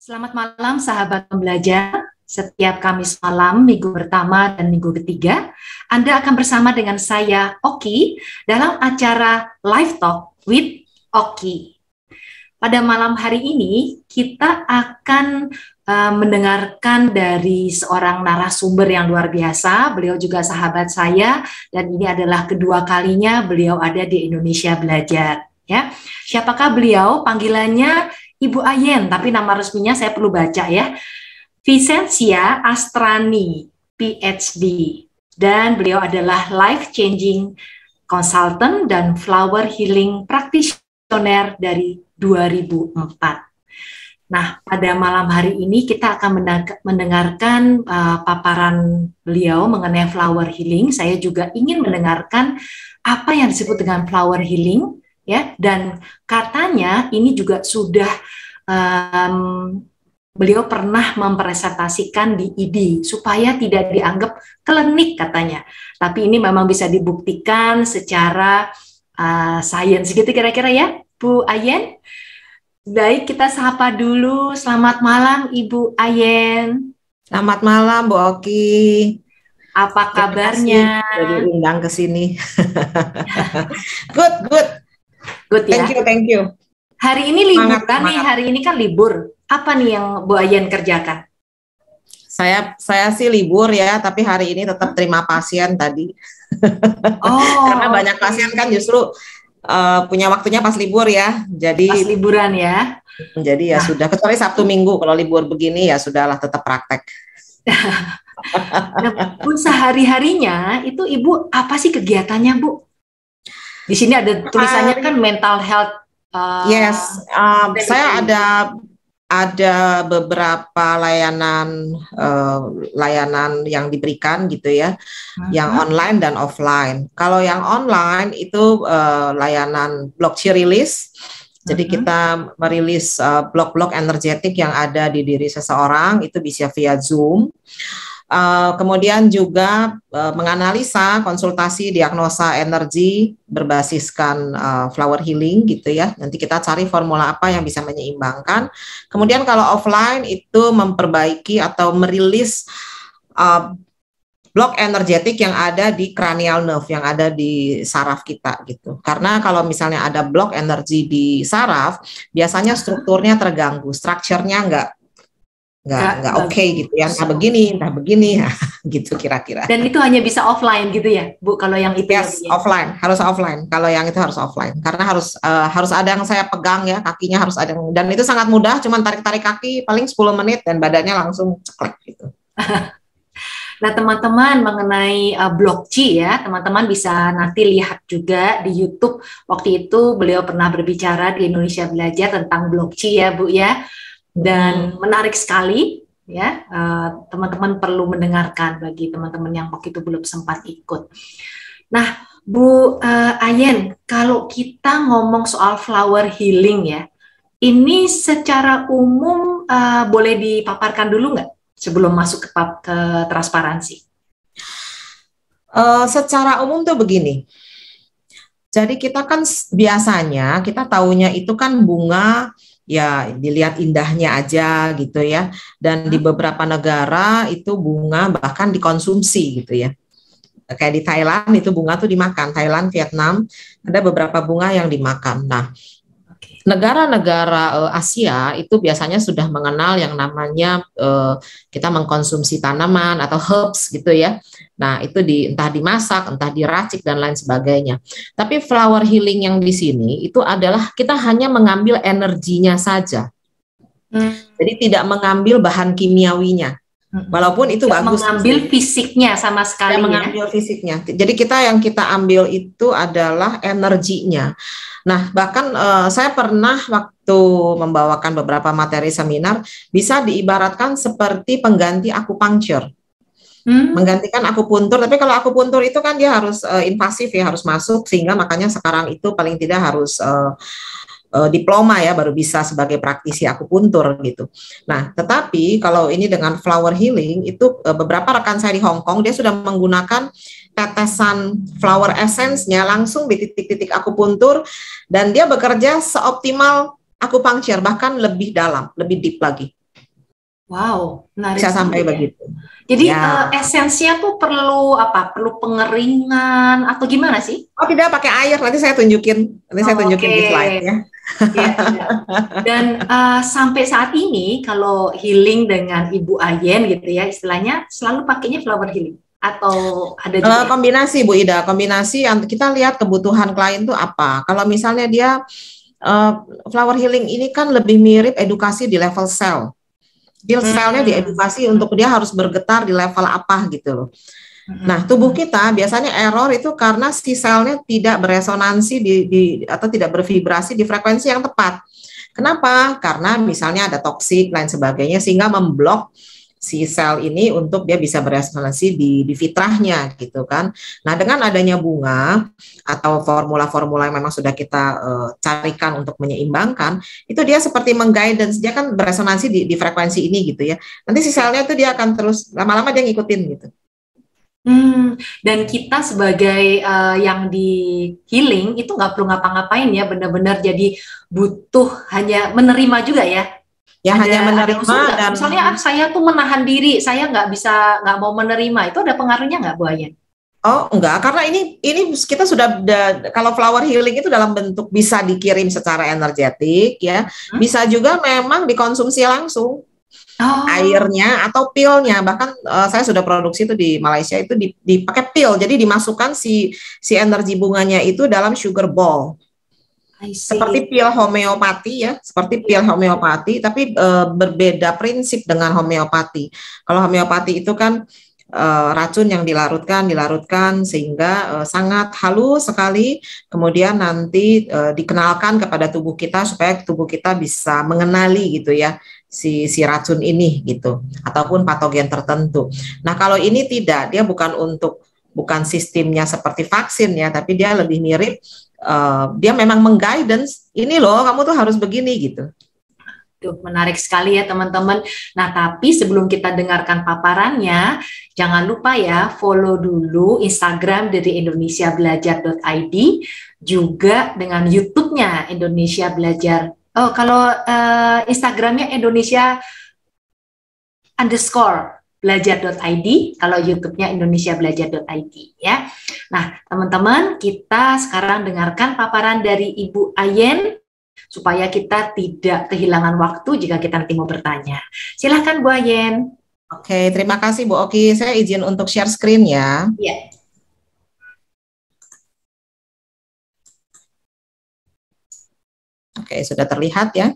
Selamat malam sahabat pembelajar. Setiap Kamis malam, minggu pertama dan minggu ketiga, Anda akan bersama dengan saya, Oki, dalam acara Live Talk with Oki. Pada malam hari ini, kita akan mendengarkan dari seorang narasumber yang luar biasa. Beliau juga sahabat saya, dan ini adalah kedua kalinya beliau ada di Indonesia Belajar. Ya, siapakah beliau? Panggilannya Ibu Ayen, tapi nama resminya saya perlu baca ya. Vicentia Astrani, PhD. Dan beliau adalah Life Changing Consultant dan Flower Healing Practitioner dari 2004. Nah, pada malam hari ini kita akan mendengarkan paparan beliau mengenai flower healing. Saya juga ingin mendengarkan apa yang disebut dengan flower healing, ya. Dan katanya ini juga sudah beliau pernah mempresentasikan di ID supaya tidak dianggap klinik katanya. Tapi ini memang bisa dibuktikan secara sains gitu kira-kira ya, Bu Ayen. Baik, kita sapa dulu. Selamat malam, Ibu Ayen. Selamat malam, Bu Oki. Apa kabarnya? Jadi undang ke sini. Good ya. Thank you. Hari ini libur kan nih, hari ini kan libur. Apa nih yang Bu Ayen kerjakan? Saya sih libur ya, tapi hari ini tetap terima pasien tadi. Karena banyak pasien kan justru punya waktunya pas libur ya, jadi pas liburan ya. Jadi ya sudah, kecuali Sabtu Minggu kalau libur begini ya sudahlah tetap praktek. Nah, Bu, sehari-harinya itu Ibu apa sih kegiatannya, Bu? Di sini ada tulisannya kan mental health. Yes, saya ada beberapa layanan yang diberikan gitu ya, yang online dan offline. Kalau yang online itu layanan blog release. Jadi kita merilis blok-blok energetik yang ada di diri seseorang, itu bisa via Zoom. Kemudian juga menganalisa, konsultasi, diagnosa energi berbasiskan flower healing gitu ya. Nanti kita cari formula apa yang bisa menyeimbangkan. Kemudian kalau offline itu memperbaiki atau merilis blok energetik yang ada di cranial nerve, yang ada di saraf kita gitu. Karena kalau misalnya ada blok energi di saraf, biasanya strukturnya terganggu, strukturnya nggak oke gitu ya, entah begini ya, gitu kira-kira. Dan itu hanya bisa offline gitu ya, Bu, kalau yang itu? Yes, offline, harus offline. Kalau yang itu harus offline, karena harus ada yang saya pegang ya, kakinya harus ada, dan itu sangat mudah, cuman tarik-tarik kaki paling 10 menit dan badannya langsung ceklek gitu. Nah, teman-teman, mengenai blok Qi ya, teman-teman bisa nanti lihat juga di YouTube. Waktu itu beliau pernah berbicara di Indonesia Belajar tentang blok Qi ya, Bu ya. Dan menarik sekali ya, teman-teman perlu mendengarkan bagi teman-teman yang waktu itu belum sempat ikut. Nah, Bu Ayen, kalau kita ngomong soal flower healing ya, ini secara umum boleh dipaparkan dulu nggak sebelum masuk ke transparansi? Secara umum tuh begini. Jadi kita kan biasanya kita taunya itu kan bunga, ya dilihat indahnya aja gitu ya, dan di beberapa negara itu bunga bahkan dikonsumsi gitu ya, kayak di Thailand itu bunga tuh dimakan, Thailand, Vietnam ada beberapa bunga yang dimakan. Nah, negara-negara Asia itu biasanya sudah mengenal yang namanya kita mengkonsumsi tanaman atau herbs gitu ya. Nah, itu entah dimasak, entah diracik dan lain sebagainya. Tapi flower healing yang di sini itu adalah kita hanya mengambil energinya saja. Jadi tidak mengambil bahan kimiawinya. Walaupun itu bagus. Mengambil fisiknya sama sekali. Mengambil fisiknya. Jadi yang kita ambil itu adalah energinya. Nah, bahkan saya pernah waktu membawakan beberapa materi seminar bisa diibaratkan seperti pengganti akupunktur. Menggantikan akupuntur, tapi kalau akupuntur itu kan dia harus invasif ya, harus masuk, sehingga makanya sekarang itu paling tidak harus diploma ya baru bisa sebagai praktisi akupuntur gitu. Nah, tetapi kalau ini dengan flower healing itu beberapa rekan saya di Hong Kong dia sudah menggunakan tetesan flower essence-nya langsung di titik-titik akupuntur dan dia bekerja seoptimal akupunktur, bahkan lebih dalam, lebih deep lagi. Wow, menarik Bisa sampai sekali ya. begitu. Jadi Ya. esensinya tuh perlu apa? Perlu pengeringan atau gimana sih? Oh tidak pakai air, nanti saya tunjukin. Nanti saya Oke, tunjukin di slide ya. ya, ya. Dan sampai saat ini kalau healing dengan Ibu Ayen gitu ya, istilahnya selalu pakainya flower healing atau ada juga ya? Kombinasi Bu Ida, kombinasi yang kita lihat kebutuhan klien tuh apa. Kalau misalnya dia uh, flower healing ini kan lebih mirip edukasi di level sel. Dia selnya Hmm. diedukasi untuk dia harus bergetar di level apa gitu loh. Nah, Hmm. tubuh kita biasanya error itu karena si selnya tidak beresonansi atau tidak bervibrasi di frekuensi yang tepat. Kenapa? Karena misalnya ada toksik lain sebagainya sehingga memblok si sel ini untuk dia bisa beresonansi di fitrahnya gitu kan. Nah, dengan adanya bunga atau formula-formula yang memang sudah kita carikan untuk menyeimbangkan, itu dia seperti mengguidance, dia kan beresonansi di frekuensi ini gitu ya. Nanti si selnya itu dia akan terus lama-lama dia ngikutin gitu. Dan kita sebagai yang di healing itu nggak perlu ngapa-ngapain ya, benar-benar jadi butuh hanya menerima juga ya. Ya hanya Ada menerima usul nggak? dan Misalnya saya tuh menahan diri, saya nggak mau menerima, itu ada pengaruhnya nggak Bu Ayen? oh enggak, karena ini kita sudah kalau flower healing itu dalam bentuk bisa dikirim secara energetik ya, Hmm? bisa juga memang dikonsumsi langsung Oh, airnya atau pilnya. Bahkan saya sudah produksi itu di Malaysia itu dipakai pil, jadi dimasukkan si energi bunganya itu dalam sugar ball. I Seperti see. pil homeopati ya, seperti pil Ya. homeopati, tapi berbeda prinsip dengan homeopati. Kalau homeopati itu kan racun yang dilarutkan sehingga sangat halus sekali, kemudian nanti dikenalkan kepada tubuh kita supaya tubuh kita bisa mengenali gitu ya si racun ini gitu, ataupun patogen tertentu. Nah kalau ini tidak, dia bukan sistemnya seperti vaksin ya, tapi dia lebih mirip dia memang mengguidance ini loh kamu tuh harus begini gitu. Tuh, menarik sekali ya teman-teman. Nah, tapi sebelum kita dengarkan paparannya, jangan lupa ya follow dulu Instagram dari indonesiabelajar.id, juga dengan YouTube-nya Indonesia Belajar. Oh, kalau Instagramnya Indonesia underscore belajar.id, kalau YouTube-nya Indonesia Belajar.id ya. Nah, teman-teman, kita sekarang dengarkan paparan dari Ibu Ayen supaya kita tidak kehilangan waktu jika kita nanti mau bertanya. Silahkan Bu Ayen. Oke, terima kasih Bu Oki. Saya izin untuk share screen ya. Ya. Oke, sudah terlihat ya.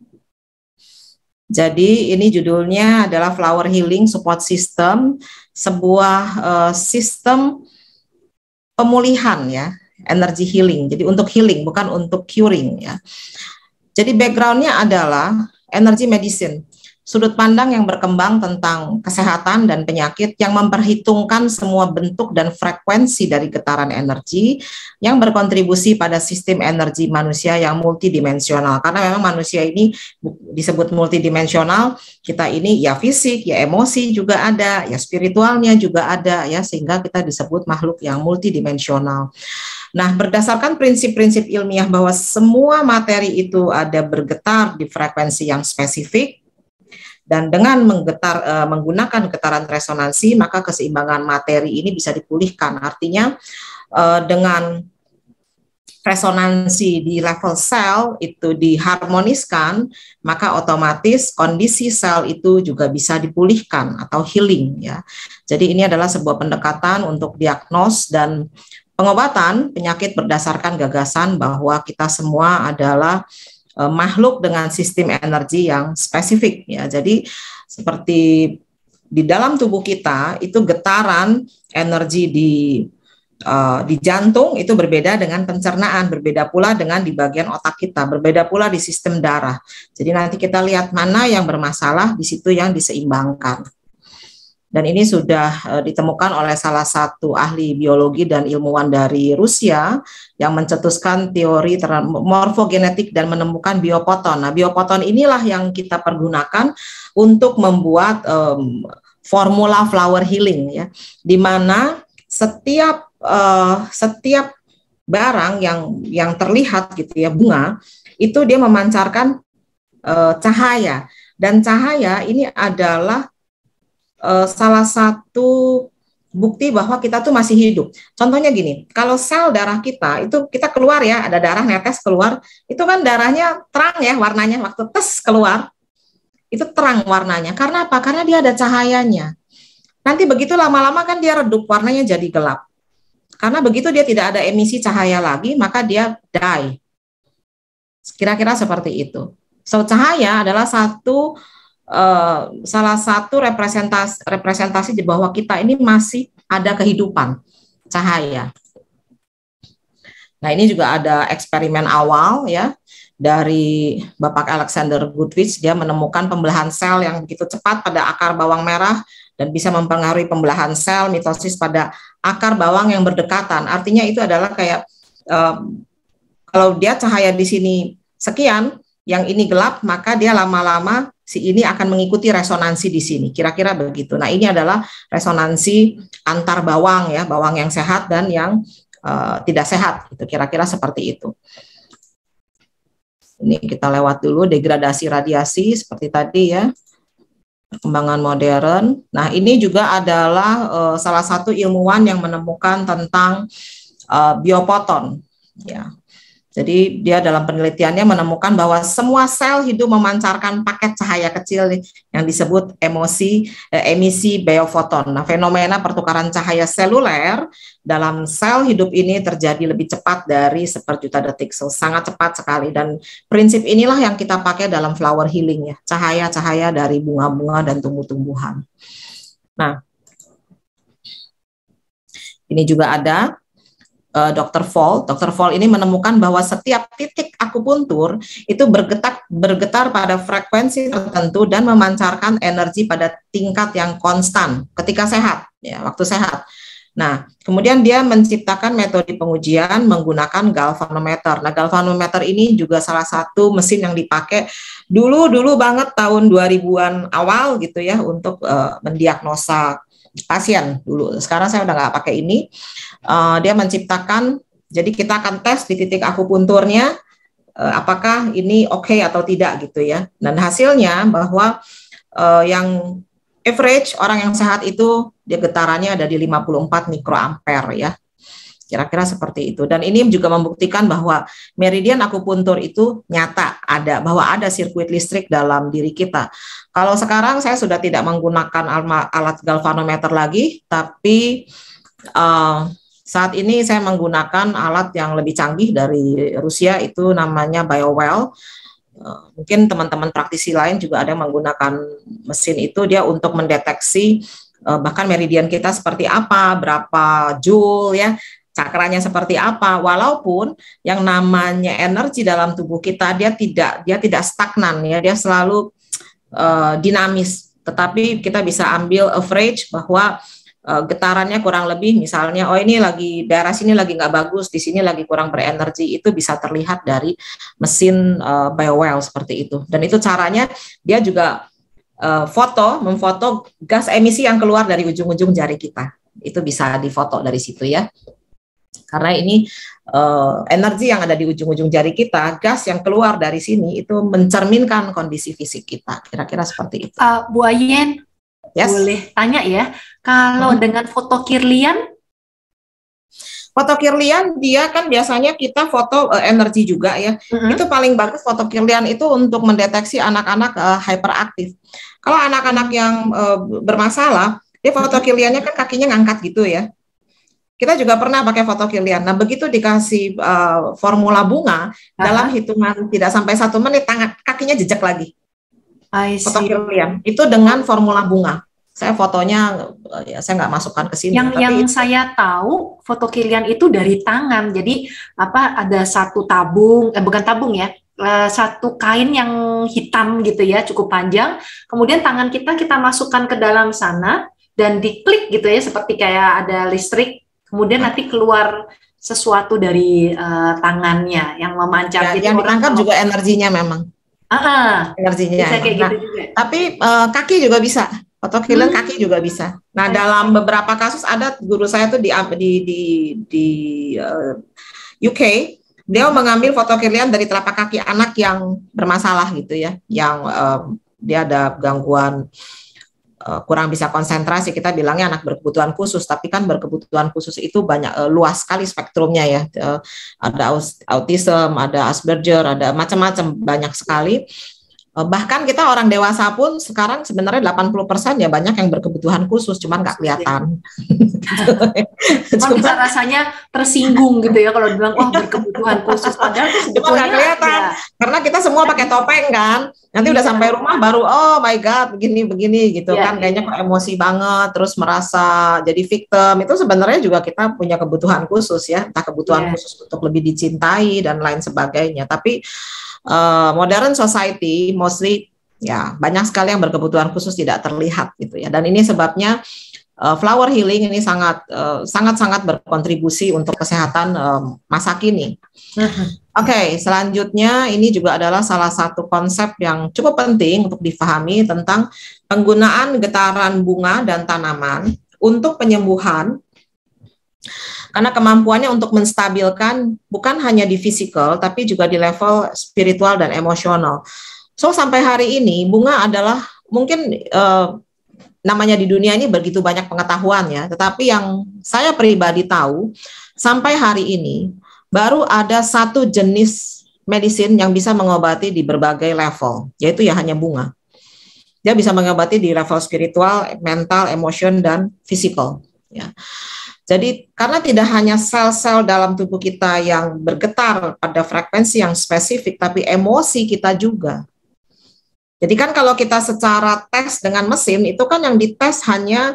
Jadi ini judulnya adalah Flower Healing Support System, sebuah sistem pemulihan ya, energy healing. Jadi untuk healing bukan untuk curing ya. Jadi backgroundnya adalah energy medicine, sudut pandang yang berkembang tentang kesehatan dan penyakit yang memperhitungkan semua bentuk dan frekuensi dari getaran energi yang berkontribusi pada sistem energi manusia yang multidimensional. Karena memang manusia ini disebut multidimensional, kita ini ya fisik, ya emosi juga ada, ya spiritualnya juga ada ya, sehingga kita disebut makhluk yang multidimensional. Nah, berdasarkan prinsip-prinsip ilmiah bahwa semua materi itu ada bergetar di frekuensi yang spesifik, dan dengan menggunakan getaran resonansi, maka keseimbangan materi ini bisa dipulihkan. Artinya dengan resonansi di level sel itu diharmoniskan, maka otomatis kondisi sel itu juga bisa dipulihkan atau healing ya. Jadi ini adalah sebuah pendekatan untuk diagnos dan pengobatan penyakit berdasarkan gagasan bahwa kita semua adalah makhluk dengan sistem energi yang spesifik ya. Jadi seperti di dalam tubuh kita itu getaran energi di jantung itu berbeda dengan pencernaan, berbeda pula dengan di bagian otak kita, berbeda pula di sistem darah. Jadi nanti kita lihat mana yang bermasalah, di situ yang diseimbangkan. Dan ini sudah ditemukan oleh salah satu ahli biologi dan ilmuwan dari Rusia yang mencetuskan teori morfogenetik dan menemukan biopoton. Nah, biopoton inilah yang kita pergunakan untuk membuat formula flower healing ya, di mana setiap barang yang terlihat gitu ya, bunga itu dia memancarkan cahaya. Dan cahaya ini adalah salah satu bukti bahwa kita tuh masih hidup. Contohnya gini, kalau sel darah kita itu kita keluar ya, ada darah netes keluar, itu kan darahnya terang ya warnanya, waktu tes keluar itu terang warnanya. Karena apa? Karena dia ada cahayanya. Nanti begitu lama-lama kan dia redup, warnanya jadi gelap. Karena begitu dia tidak ada emisi cahaya lagi, maka dia die. Kira-kira seperti itu. So, cahaya adalah salah satu representasi di bahwa kita ini masih ada kehidupan, cahaya. Nah, ini juga ada eksperimen awal ya dari Bapak Alexander Goodwitch. Dia menemukan pembelahan sel yang begitu cepat pada akar bawang merah dan bisa mempengaruhi pembelahan sel mitosis pada akar bawang yang berdekatan. Artinya itu adalah kayak kalau dia cahaya di sini sekian, yang ini gelap, maka dia lama-lama si ini akan mengikuti resonansi di sini. Kira-kira begitu. Nah, ini adalah resonansi antar bawang ya, bawang yang sehat dan yang tidak sehat. Itu kira-kira seperti itu. Ini kita lewat dulu degradasi radiasi seperti tadi ya. Perkembangan modern. Nah, ini juga adalah salah satu ilmuwan yang menemukan tentang biofoton ya. Jadi dia dalam penelitiannya menemukan bahwa semua sel hidup memancarkan paket cahaya kecil yang disebut emisi biofoton. Nah, fenomena pertukaran cahaya seluler dalam sel hidup ini terjadi lebih cepat dari seperjuta detik. So, sangat cepat sekali. Dan prinsip inilah yang kita pakai dalam flower healing ya, cahaya-cahaya dari bunga-bunga dan tumbuh-tumbuhan. Nah, ini juga ada Dr. Fall. Dr. Fall ini menemukan bahwa setiap titik akupuntur itu bergetar pada frekuensi tertentu dan memancarkan energi pada tingkat yang konstan ketika sehat, ya, waktu sehat. Nah, kemudian dia menciptakan metode pengujian menggunakan galvanometer. Nah, galvanometer ini juga salah satu mesin yang dipakai dulu banget tahun 2000-an awal gitu ya untuk mendiagnosa pasien dulu. Sekarang saya udah nggak pakai ini. Dia menciptakan, jadi kita akan tes di titik akupunturnya apakah ini oke atau tidak gitu ya. Dan hasilnya bahwa yang average orang yang sehat itu dia getarannya ada di 54 mikroampere ya. Kira-kira seperti itu. Dan ini juga membuktikan bahwa meridian akupuntur itu nyata ada, bahwa ada sirkuit listrik dalam diri kita. Kalau sekarang saya sudah tidak menggunakan alat galvanometer lagi, tapi saat ini saya menggunakan alat yang lebih canggih dari Rusia, itu namanya BioWell. Mungkin teman-teman praktisi lain juga ada yang menggunakan mesin itu, dia untuk mendeteksi bahkan meridian kita seperti apa, berapa joule ya, cakranya seperti apa. Walaupun yang namanya energi dalam tubuh kita dia tidak stagnan ya, dia selalu dinamis. Tetapi kita bisa ambil average bahwa getarannya kurang lebih, misalnya oh ini lagi daerah sini lagi nggak bagus, di sini lagi kurang berenergi, itu bisa terlihat dari mesin BioWell seperti itu. Dan itu caranya dia juga memfoto gas emisi yang keluar dari ujung-ujung jari kita. Itu bisa difoto dari situ ya. Karena ini energi yang ada di ujung-ujung jari kita, gas yang keluar dari sini itu mencerminkan kondisi fisik kita. Kira-kira seperti itu. Bu Ayen, yes, boleh tanya ya, kalau dengan foto Kirlian? Foto Kirlian dia kan biasanya kita foto energi juga ya. Itu paling bagus foto Kirlian itu untuk mendeteksi anak-anak hyperaktif. Kalau anak-anak yang bermasalah, dia foto Kirliannya kan kakinya ngangkat gitu ya. Kita juga pernah pakai foto Kirlian. Nah, begitu dikasih formula bunga, dalam hitungan tidak sampai 1 menit, kakinya jejak lagi. Foto Kirlian itu dengan formula bunga. Saya fotonya, ya saya nggak masukkan ke sini. Yang saya tahu, foto Kirlian itu dari tangan. Jadi ada satu tabung, bukan tabung ya, satu kain yang hitam gitu ya, cukup panjang. Kemudian tangan kita masukkan ke dalam sana dan diklik gitu ya, seperti kayak ada listrik. Kemudian nanti keluar sesuatu dari tangannya yang memancar. Ya, yang ditangkap juga energinya memang. Energinya. Bisa kayak gitu juga. Tapi kaki juga bisa. Foto Kirlian kaki juga bisa. Nah, dalam beberapa kasus ada guru saya tuh di UK, dia mengambil foto Kirlian dari telapak kaki anak yang bermasalah gitu ya, yang dia ada gangguan kurang bisa konsentrasi, kita bilangnya anak berkebutuhan khusus, tapi kan berkebutuhan khusus itu banyak, luas sekali spektrumnya ya. Ada autism, ada Asperger, ada macam-macam, banyak sekali. Bahkan kita orang dewasa pun sekarang sebenarnya 80% ya banyak yang berkebutuhan khusus, cuman nggak kelihatan. Cuma kita rasanya tersinggung gitu ya kalau bilang wah berkebutuhan khusus, padahal itu sebetulnya nggak kelihatan ya. Karena kita semua pakai topeng kan, nanti udah sampai rumah baru oh my god begini gitu kan, kayaknya kok emosi banget, terus merasa jadi victim. Itu sebenarnya juga kita punya kebutuhan khusus ya, entah kebutuhan khusus untuk lebih dicintai dan lain sebagainya. Tapi modern society mostly ya banyak sekali yang berkebutuhan khusus tidak terlihat gitu ya, dan ini sebabnya flower healing ini sangat berkontribusi untuk kesehatan masa kini. Oke, selanjutnya ini juga adalah salah satu konsep yang cukup penting untuk difahami tentang penggunaan getaran bunga dan tanaman untuk penyembuhan. Karena kemampuannya untuk menstabilkan bukan hanya di fisikal, tapi juga di level spiritual dan emosional. So sampai hari ini bunga adalah mungkin namanya di dunia ini begitu banyak pengetahuan ya, tetapi yang saya pribadi tahu sampai hari ini baru ada satu jenis medicine yang bisa mengobati di berbagai level, yaitu ya hanya bunga. Dia bisa mengobati di level spiritual, mental, emotion, dan fisikal. Ya. Jadi karena tidak hanya sel-sel dalam tubuh kita yang bergetar pada frekuensi yang spesifik, tapi emosi kita juga. Jadi kan kalau kita secara tes dengan mesin, itu kan yang dites hanya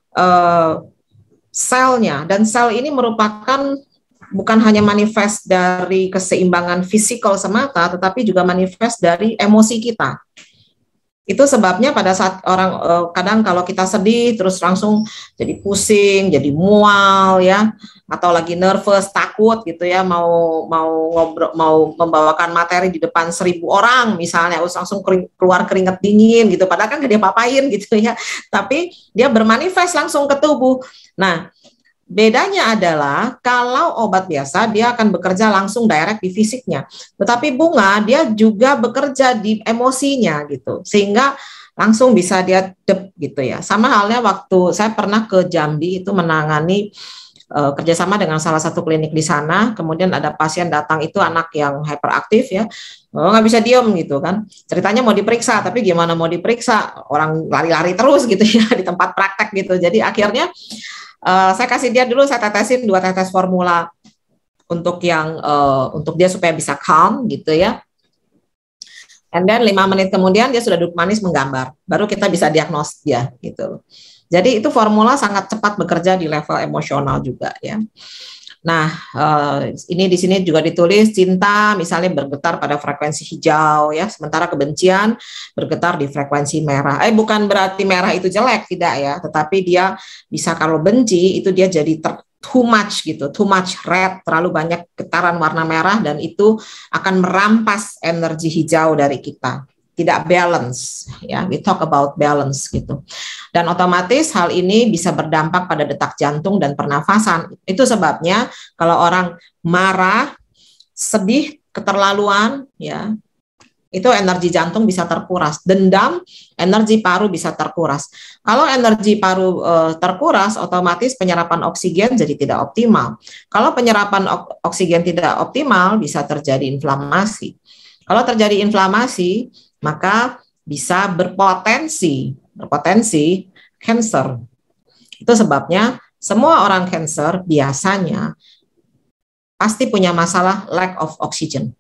selnya, dan sel ini merupakan bukan hanya manifest dari keseimbangan fisikal semata, tetapi juga manifest dari emosi kita. Itu sebabnya pada saat orang kadang kalau kita sedih terus langsung jadi pusing, jadi mual ya, atau lagi nervous, takut gitu ya, mau membawakan materi di depan 1.000 orang misalnya, harus langsung keluar keringat dingin gitu, padahal kan gak dia papain gitu ya, tapi dia bermanifest langsung ke tubuh. Nah, bedanya adalah kalau obat biasa dia akan bekerja langsung direct di fisiknya, tetapi bunga dia juga bekerja di emosinya gitu, sehingga langsung bisa dia gitu ya. Sama halnya waktu saya pernah ke Jambi itu menangani kerjasama dengan salah satu klinik di sana, kemudian ada pasien datang itu anak yang hyperaktif ya, nggak bisa diem gitu kan, ceritanya mau diperiksa, tapi gimana mau diperiksa, orang lari-lari terus gitu ya di tempat praktek gitu. Jadi akhirnya saya kasih dia dulu, saya tetesin 2 tetes formula untuk yang untuk dia supaya bisa calm gitu ya. And then 5 menit kemudian dia sudah duduk manis menggambar. Baru kita bisa diagnosis dia gitu. Jadi itu formula sangat cepat bekerja di level emosional juga ya. Nah, ini di sini juga ditulis cinta misalnya bergetar pada frekuensi hijau ya, sementara kebencian bergetar di frekuensi merah. Bukan berarti merah itu jelek, tidak ya, tetapi dia bisa kalau benci itu dia jadi too much gitu, too much red, terlalu banyak getaran warna merah, dan itu akan merampas energi hijau dari kita. Tidak balance ya, we talk about balance gitu, dan otomatis hal ini bisa berdampak pada detak jantung dan pernafasan. Itu sebabnya kalau orang marah, sedih, keterlaluan ya, itu energi jantung bisa terkuras, dendam, energi paru bisa terkuras. Kalau energi paru terkuras, otomatis penyerapan oksigen jadi tidak optimal. Kalau penyerapan oksigen tidak optimal, bisa terjadi inflamasi. Kalau terjadi inflamasi, maka bisa berpotensi kanker. Itu sebabnya semua orang kanker biasanya pasti punya masalah lack of oxygen.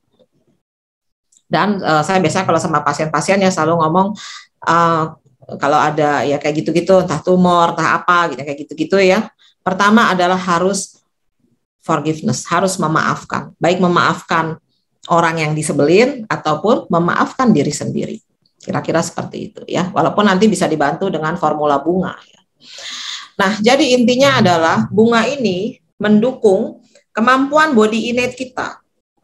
Dan saya biasanya kalau sama pasien-pasien ya selalu ngomong kalau ada ya kayak gitu-gitu, entah tumor, entah apa gitu, kayak gitu-gitu ya. Pertama adalah harus forgiveness, harus memaafkan. Baik memaafkan orang yang disebelin ataupun memaafkan diri sendiri. Kira-kira seperti itu ya. Walaupun nanti bisa dibantu dengan formula bunga ya. Nah, jadi intinya adalah bunga ini mendukung kemampuan body innate kita.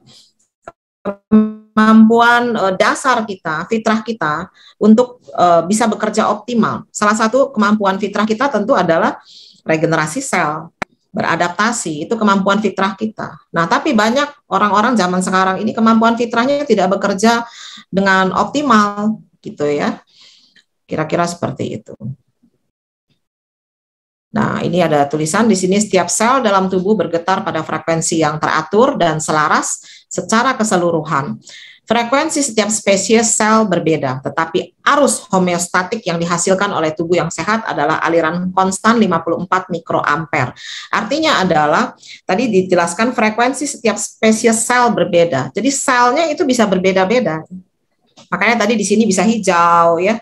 Kemampuan dasar kita, fitrah kita untuk bisa bekerja optimal. Salah satu kemampuan fitrah kita tentu adalah regenerasi sel, beradaptasi, itu kemampuan fitrah kita. Nah, tapi banyak orang-orang zaman sekarang ini kemampuan fitrahnya tidak bekerja dengan optimal gitu ya. Kira-kira seperti itu. Nah, ini ada tulisan di sini, setiap sel dalam tubuh bergetar pada frekuensi yang teratur dan selaras secara keseluruhan. Frekuensi setiap spesies sel berbeda, tetapi arus homeostatik yang dihasilkan oleh tubuh yang sehat adalah aliran konstan 54 mikroampere. Artinya adalah, tadi dijelaskan frekuensi setiap spesies sel berbeda. Jadi selnya itu bisa berbeda-beda. Makanya tadi di sini bisa hijau ya,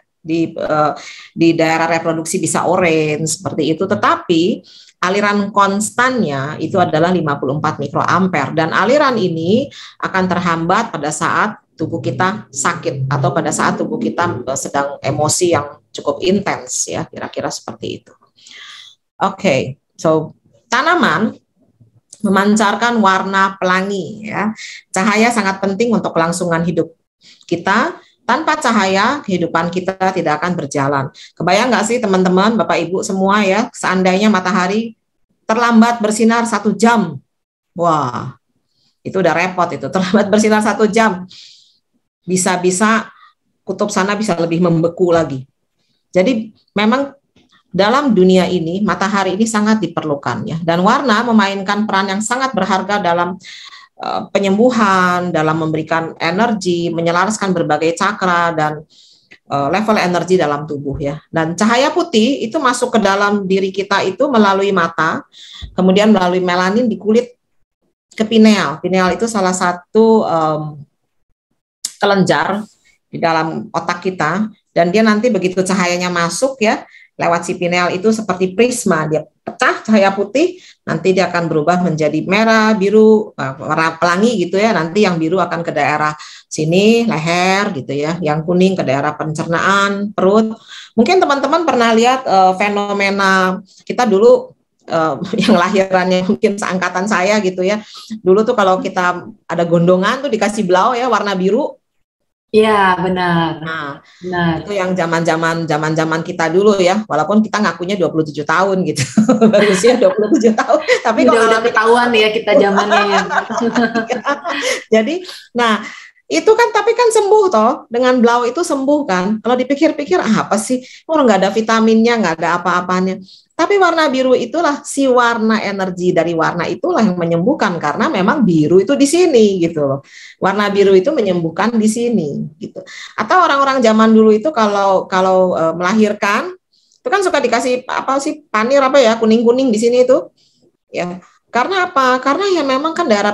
di daerah reproduksi bisa orange seperti itu, tetapi aliran konstannya itu adalah 54 mikroampere dan aliran ini akan terhambat pada saat tubuh kita sakit atau pada saat tubuh kita sedang emosi yang cukup intens ya, kira-kira seperti itu. Oke, so tanaman memancarkan warna pelangi ya. Cahaya sangat penting untuk kelangsungan hidup kita. Tanpa cahaya, kehidupan kita tidak akan berjalan. Kebayang nggak sih teman-teman, Bapak Ibu semua ya, seandainya matahari terlambat bersinar 1 jam. Wah, itu udah repot itu, terlambat bersinar 1 jam. Bisa-bisa kutub sana bisa lebih membeku lagi. Jadi memang dalam dunia ini, matahari ini sangat diperlukan ya. Dan warna memainkan peran yang sangat berharga dalam penyembuhan, dalam memberikan energi, menyelaraskan berbagai cakra dan level energi dalam tubuh ya. Dan cahaya putih itu masuk ke dalam diri kita itu melalui mata, kemudian melalui melanin di kulit ke pineal. Pineal itu salah satu kelenjar di dalam otak kita, dan dia nanti begitu cahayanya masuk ya, lewat si pineal itu seperti prisma, dia pecah cahaya putih, nanti dia akan berubah menjadi merah, biru, warna pelangi gitu ya, nanti yang biru akan ke daerah sini, leher gitu ya, yang kuning ke daerah pencernaan, perut. Mungkin teman-teman pernah lihat fenomena kita dulu, yang lahirannya mungkin seangkatan saya gitu ya, dulu tuh kalau kita ada gondongan tuh dikasih blau ya, warna biru. Iya, benar. Nah, Benar. itu yang zaman-zaman kita dulu ya, walaupun kita ngakunya 27 tahun gitu. Berusia 27 tahun. Tapi udah ketahuan ya kita zamannya ya. Jadi, nah, itu kan tapi kan sembuh toh, dengan blau itu sembuh kan. Kalau dipikir-pikir apa sih? Orang nggak ada vitaminnya, nggak ada apa-apanya. Tapi warna biru itulah si warna energi dari warna itulah yang menyembuhkan, karena memang biru itu di sini gitu loh. Warna biru itu menyembuhkan di sini gitu. Atau orang-orang zaman dulu itu kalau melahirkan itu kan suka dikasih apa sih, panir apa ya, kuning-kuning di sini itu. Ya. Karena apa? Karena ya memang kan daerah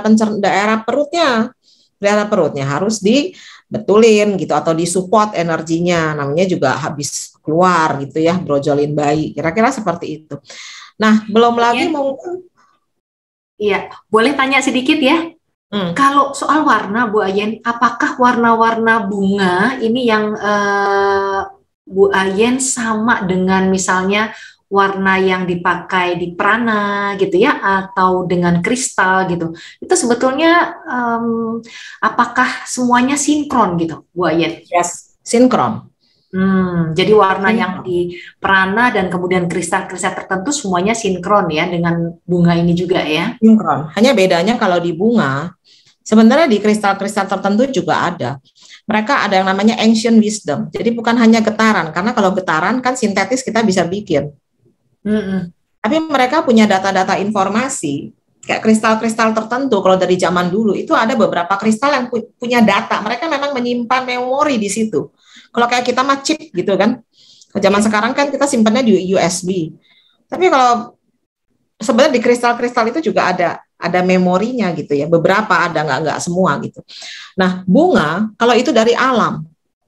perutnya harus dibetulin gitu atau disupport energinya, namanya juga habis keluar gitu ya, brojolin bayi, kira-kira seperti itu. Nah, belum lagi mungkin. Iya, boleh tanya sedikit ya? Kalau soal warna, Bu Ayen, apakah warna-warna bunga ini yang Bu Ayen sama dengan misalnya warna yang dipakai di prana gitu ya, atau dengan kristal gitu? Itu sebetulnya apakah semuanya sinkron gitu, Bu Ayen? Yes, sinkron. Jadi warna yang di prana dan kemudian kristal-kristal tertentu semuanya sinkron ya dengan bunga ini juga ya? Sinkron. Hanya bedanya kalau di bunga, sebenarnya di kristal-kristal tertentu juga ada. Mereka ada yang namanya ancient wisdom. Jadi bukan hanya getaran, karena kalau getaran kan sintetis kita bisa bikin. Tapi mereka punya data-data informasi, kayak kristal-kristal tertentu. Kalau dari zaman dulu itu ada beberapa kristal yang punya data. Mereka memang menyimpan memori di situ. Kalau kayak kita mah chip gitu kan. Zaman sekarang kan kita simpannya di USB. Tapi kalau sebenarnya di kristal-kristal itu juga ada memorinya gitu ya. Beberapa ada, nggak semua gitu. Nah, bunga kalau itu dari alam.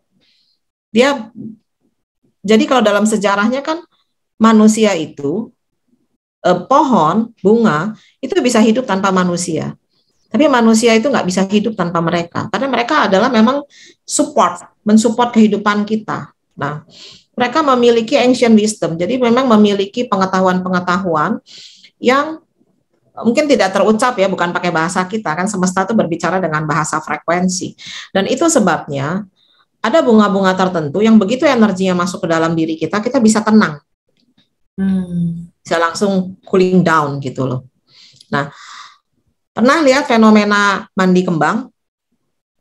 Jadi kalau dalam sejarahnya kan manusia itu, pohon, bunga, itu bisa hidup tanpa manusia. Tapi manusia itu nggak bisa hidup tanpa mereka. Karena mereka adalah memang mensupport kehidupan kita. Nah, mereka memiliki ancient wisdom. Jadi memang memiliki pengetahuan-pengetahuan yang mungkin tidak terucap ya, bukan pakai bahasa kita. Kan semesta itu berbicara dengan bahasa frekuensi. Dan itu sebabnya ada bunga-bunga tertentu yang begitu energinya masuk ke dalam diri kita, kita bisa tenang. Bisa langsung cooling down gitu loh. Nah, pernah lihat fenomena mandi kembang?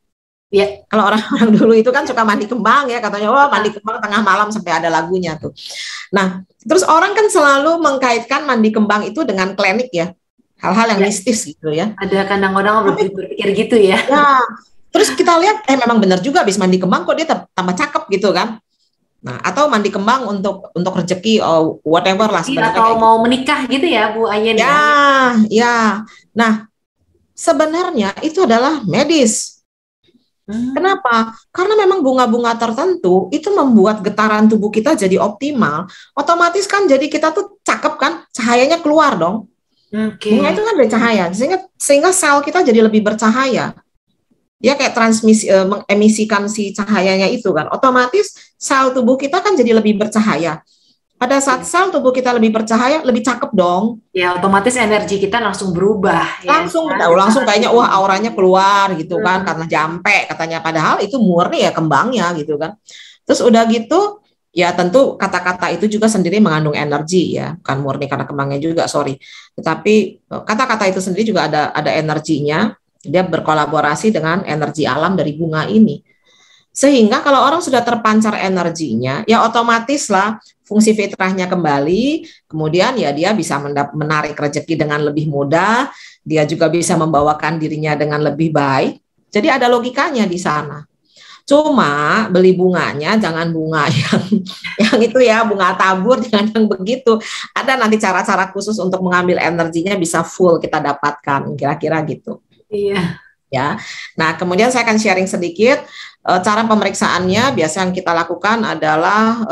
Ya. Kalau orang-orang dulu itu kan suka mandi kembang ya, katanya wah mandi kembang tengah malam sampai ada lagunya tuh. Nah, terus orang kan selalu mengkaitkan mandi kembang itu dengan klinik ya, hal-hal yang Ya. mistis gitu ya. Ada kadang-kadang berpikir gitu ya. Ya, terus kita lihat memang benar juga habis mandi kembang kok dia tambah cakep gitu kan. Nah, atau mandi kembang untuk rezeki or whatever lah sebenarnya Atau kayak mau gitu. menikah gitu ya Bu Ayen ya. Ya, ya. Nah, sebenarnya itu adalah medis. Kenapa? Karena memang bunga-bunga tertentu itu membuat getaran tubuh kita jadi optimal. Otomatis kan jadi kita tuh cakep kan, cahayanya keluar dong. Bunga Oke. itu kan bercahaya, sehingga sel kita jadi lebih bercahaya. Dia kayak transmisi mengemisikan si cahayanya itu kan. Otomatis sel tubuh kita kan jadi lebih bercahaya. Pada saat sel tubuh kita lebih bercahaya, lebih cakep dong. Ya, otomatis energi kita langsung berubah ya. Langsung kayaknya wah auranya keluar gitu kan karena jampe katanya, padahal itu murni ya kembangnya gitu kan. Terus udah gitu ya tentu kata-kata itu juga sendiri mengandung energi ya, bukan murni karena kembangnya juga, sorry. Tetapi kata-kata itu sendiri juga ada energinya, dia berkolaborasi dengan energi alam dari bunga ini. Sehingga kalau orang sudah terpancar energinya, ya otomatis lah fungsi fitrahnya kembali, kemudian ya dia bisa menarik rezeki dengan lebih mudah, dia juga bisa membawakan dirinya dengan lebih baik. Jadi ada logikanya di sana. Cuma beli bunganya jangan bunga yang itu ya, bunga tabur, jangan yang begitu. Ada nanti cara-cara khusus untuk mengambil energinya bisa full kita dapatkan, kira-kira gitu. Iya. Ya. Nah, kemudian saya akan sharing sedikit cara pemeriksaannya. Biasa yang kita lakukan adalah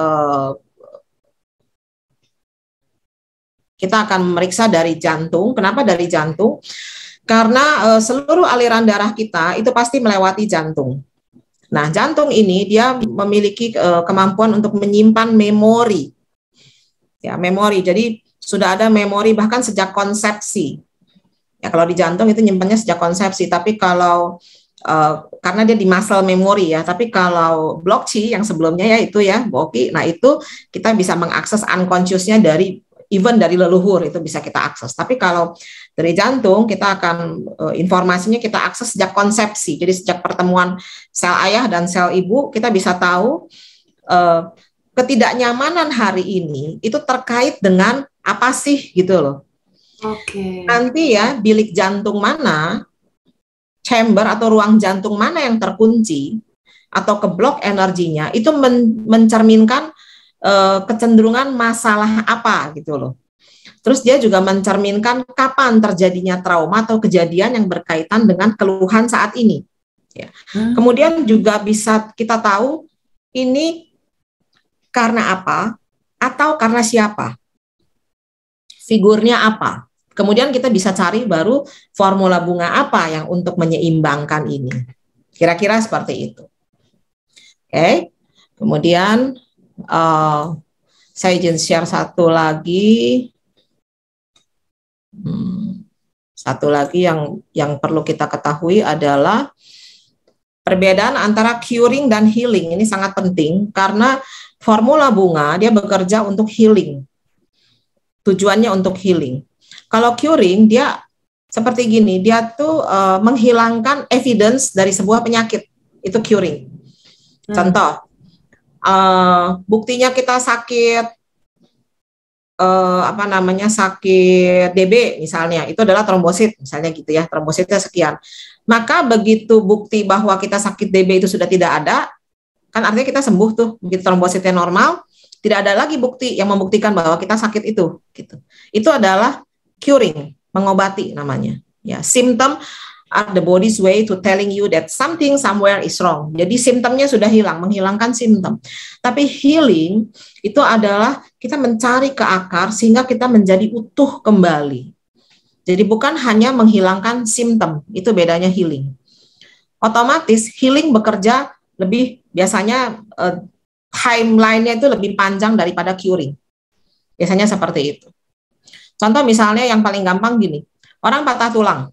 kita akan memeriksa dari jantung. Kenapa dari jantung? Karena seluruh aliran darah kita itu pasti melewati jantung. Nah, jantung ini dia memiliki kemampuan untuk menyimpan memori. Ya, memori. Jadi sudah ada memori bahkan sejak konsepsi. Ya, kalau di jantung itu nyimpannya sejak konsepsi, tapi kalau karena dia di muscle memory ya, tapi kalau block Qi yang sebelumnya ya itu ya, Boki, nah itu kita bisa mengakses unconsciousnya dari even dari leluhur, itu bisa kita akses. Tapi kalau dari jantung kita akan informasinya kita akses sejak konsepsi. Jadi sejak pertemuan sel ayah dan sel ibu kita bisa tahu ketidaknyamanan hari ini itu terkait dengan apa sih gitu loh. Oke. Nanti ya bilik jantung mana, chamber atau ruang jantung mana yang terkunci atau keblok energinya, itu mencerminkan kecenderungan masalah apa gitu loh. Terus dia juga mencerminkan kapan terjadinya trauma atau kejadian yang berkaitan dengan keluhan saat ini. Ya. Kemudian juga bisa kita tahu ini karena apa atau karena siapa, figurnya apa. Kemudian kita bisa cari baru formula bunga apa yang untuk menyeimbangkan ini. Kira-kira seperti itu. Oke. Kemudian saya izin share satu lagi. Satu lagi yang perlu kita ketahui adalah perbedaan antara curing dan healing. Ini sangat penting karena formula bunga dia bekerja untuk healing. Tujuannya untuk healing. Kalau curing dia seperti gini, dia tuh menghilangkan evidence dari sebuah penyakit, itu curing. Contoh, buktinya kita sakit sakit DB misalnya, itu adalah trombosit misalnya gitu ya, trombositnya sekian. Maka begitu bukti bahwa kita sakit DB itu sudah tidak ada, kan artinya kita sembuh tuh, begitu trombositnya normal, tidak ada lagi bukti yang membuktikan bahwa kita sakit itu gitu. Itu adalah curing, mengobati namanya. Ya, symptom are the body's way to telling you that something somewhere is wrong. Jadi simptomnya sudah hilang, menghilangkan simptom. Tapi healing itu adalah kita mencari ke akar sehingga kita menjadi utuh kembali. Jadi bukan hanya menghilangkan simptom, itu bedanya healing. Otomatis healing bekerja lebih biasanya timeline-nya itu lebih panjang daripada curing. Biasanya seperti itu. Contoh misalnya yang paling gampang gini, orang patah tulang.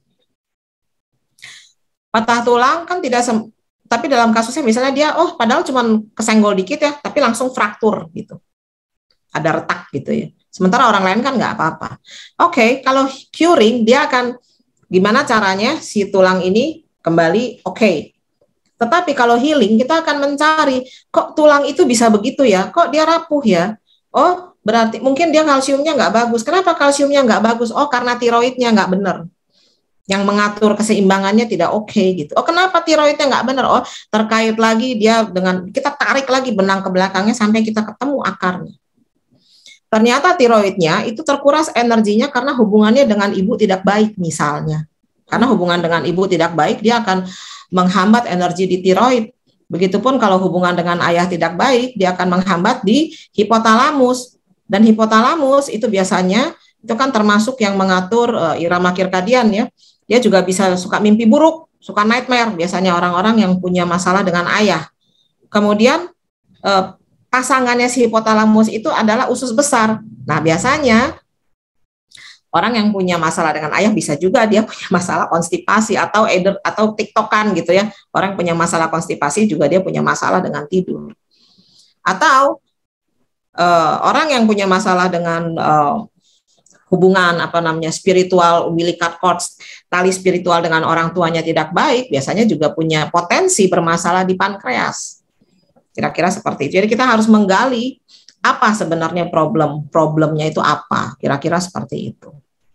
Patah tulang kan tidak, tapi dalam kasusnya misalnya dia, padahal cuma kesenggol dikit ya, tapi langsung fraktur gitu. Ada retak gitu ya. Sementara orang lain kan nggak apa-apa. Oke, kalau curing dia akan gimana caranya si tulang ini kembali oke. Tetapi kalau healing kita akan mencari, kok tulang itu bisa begitu ya, kok dia rapuh ya, oh berarti mungkin dia kalsiumnya nggak bagus. Kenapa kalsiumnya nggak bagus? Oh karena tiroidnya nggak benar, yang mengatur keseimbangannya tidak oke gitu. Oh kenapa tiroidnya nggak benar? Oh terkait lagi dia dengan, kita tarik lagi benang ke belakangnya sampai kita ketemu akarnya. Ternyata tiroidnya itu terkuras energinya karena hubungannya dengan ibu tidak baik misalnya. Karena hubungan dengan ibu tidak baik, dia akan menghambat energi di tiroid. Begitupun kalau hubungan dengan ayah tidak baik, dia akan menghambat di hipotalamus. Dan hipotalamus itu biasanya itu kan termasuk yang mengatur irama kirkadian ya. Dia juga bisa suka mimpi buruk, suka nightmare, biasanya orang-orang yang punya masalah dengan ayah. Kemudian pasangannya si hipotalamus itu adalah usus besar. Nah, biasanya orang yang punya masalah dengan ayah bisa juga dia punya masalah konstipasi atau tiktokan gitu ya. Orang yang punya masalah konstipasi juga dia punya masalah dengan tidur. Atau orang yang punya masalah dengan hubungan spiritual, umbilical cords, tali spiritual dengan orang tuanya tidak baik, biasanya juga punya potensi bermasalah di pankreas. Kira-kira seperti itu. Jadi kita harus menggali apa sebenarnya problemnya itu apa. Kira-kira seperti itu.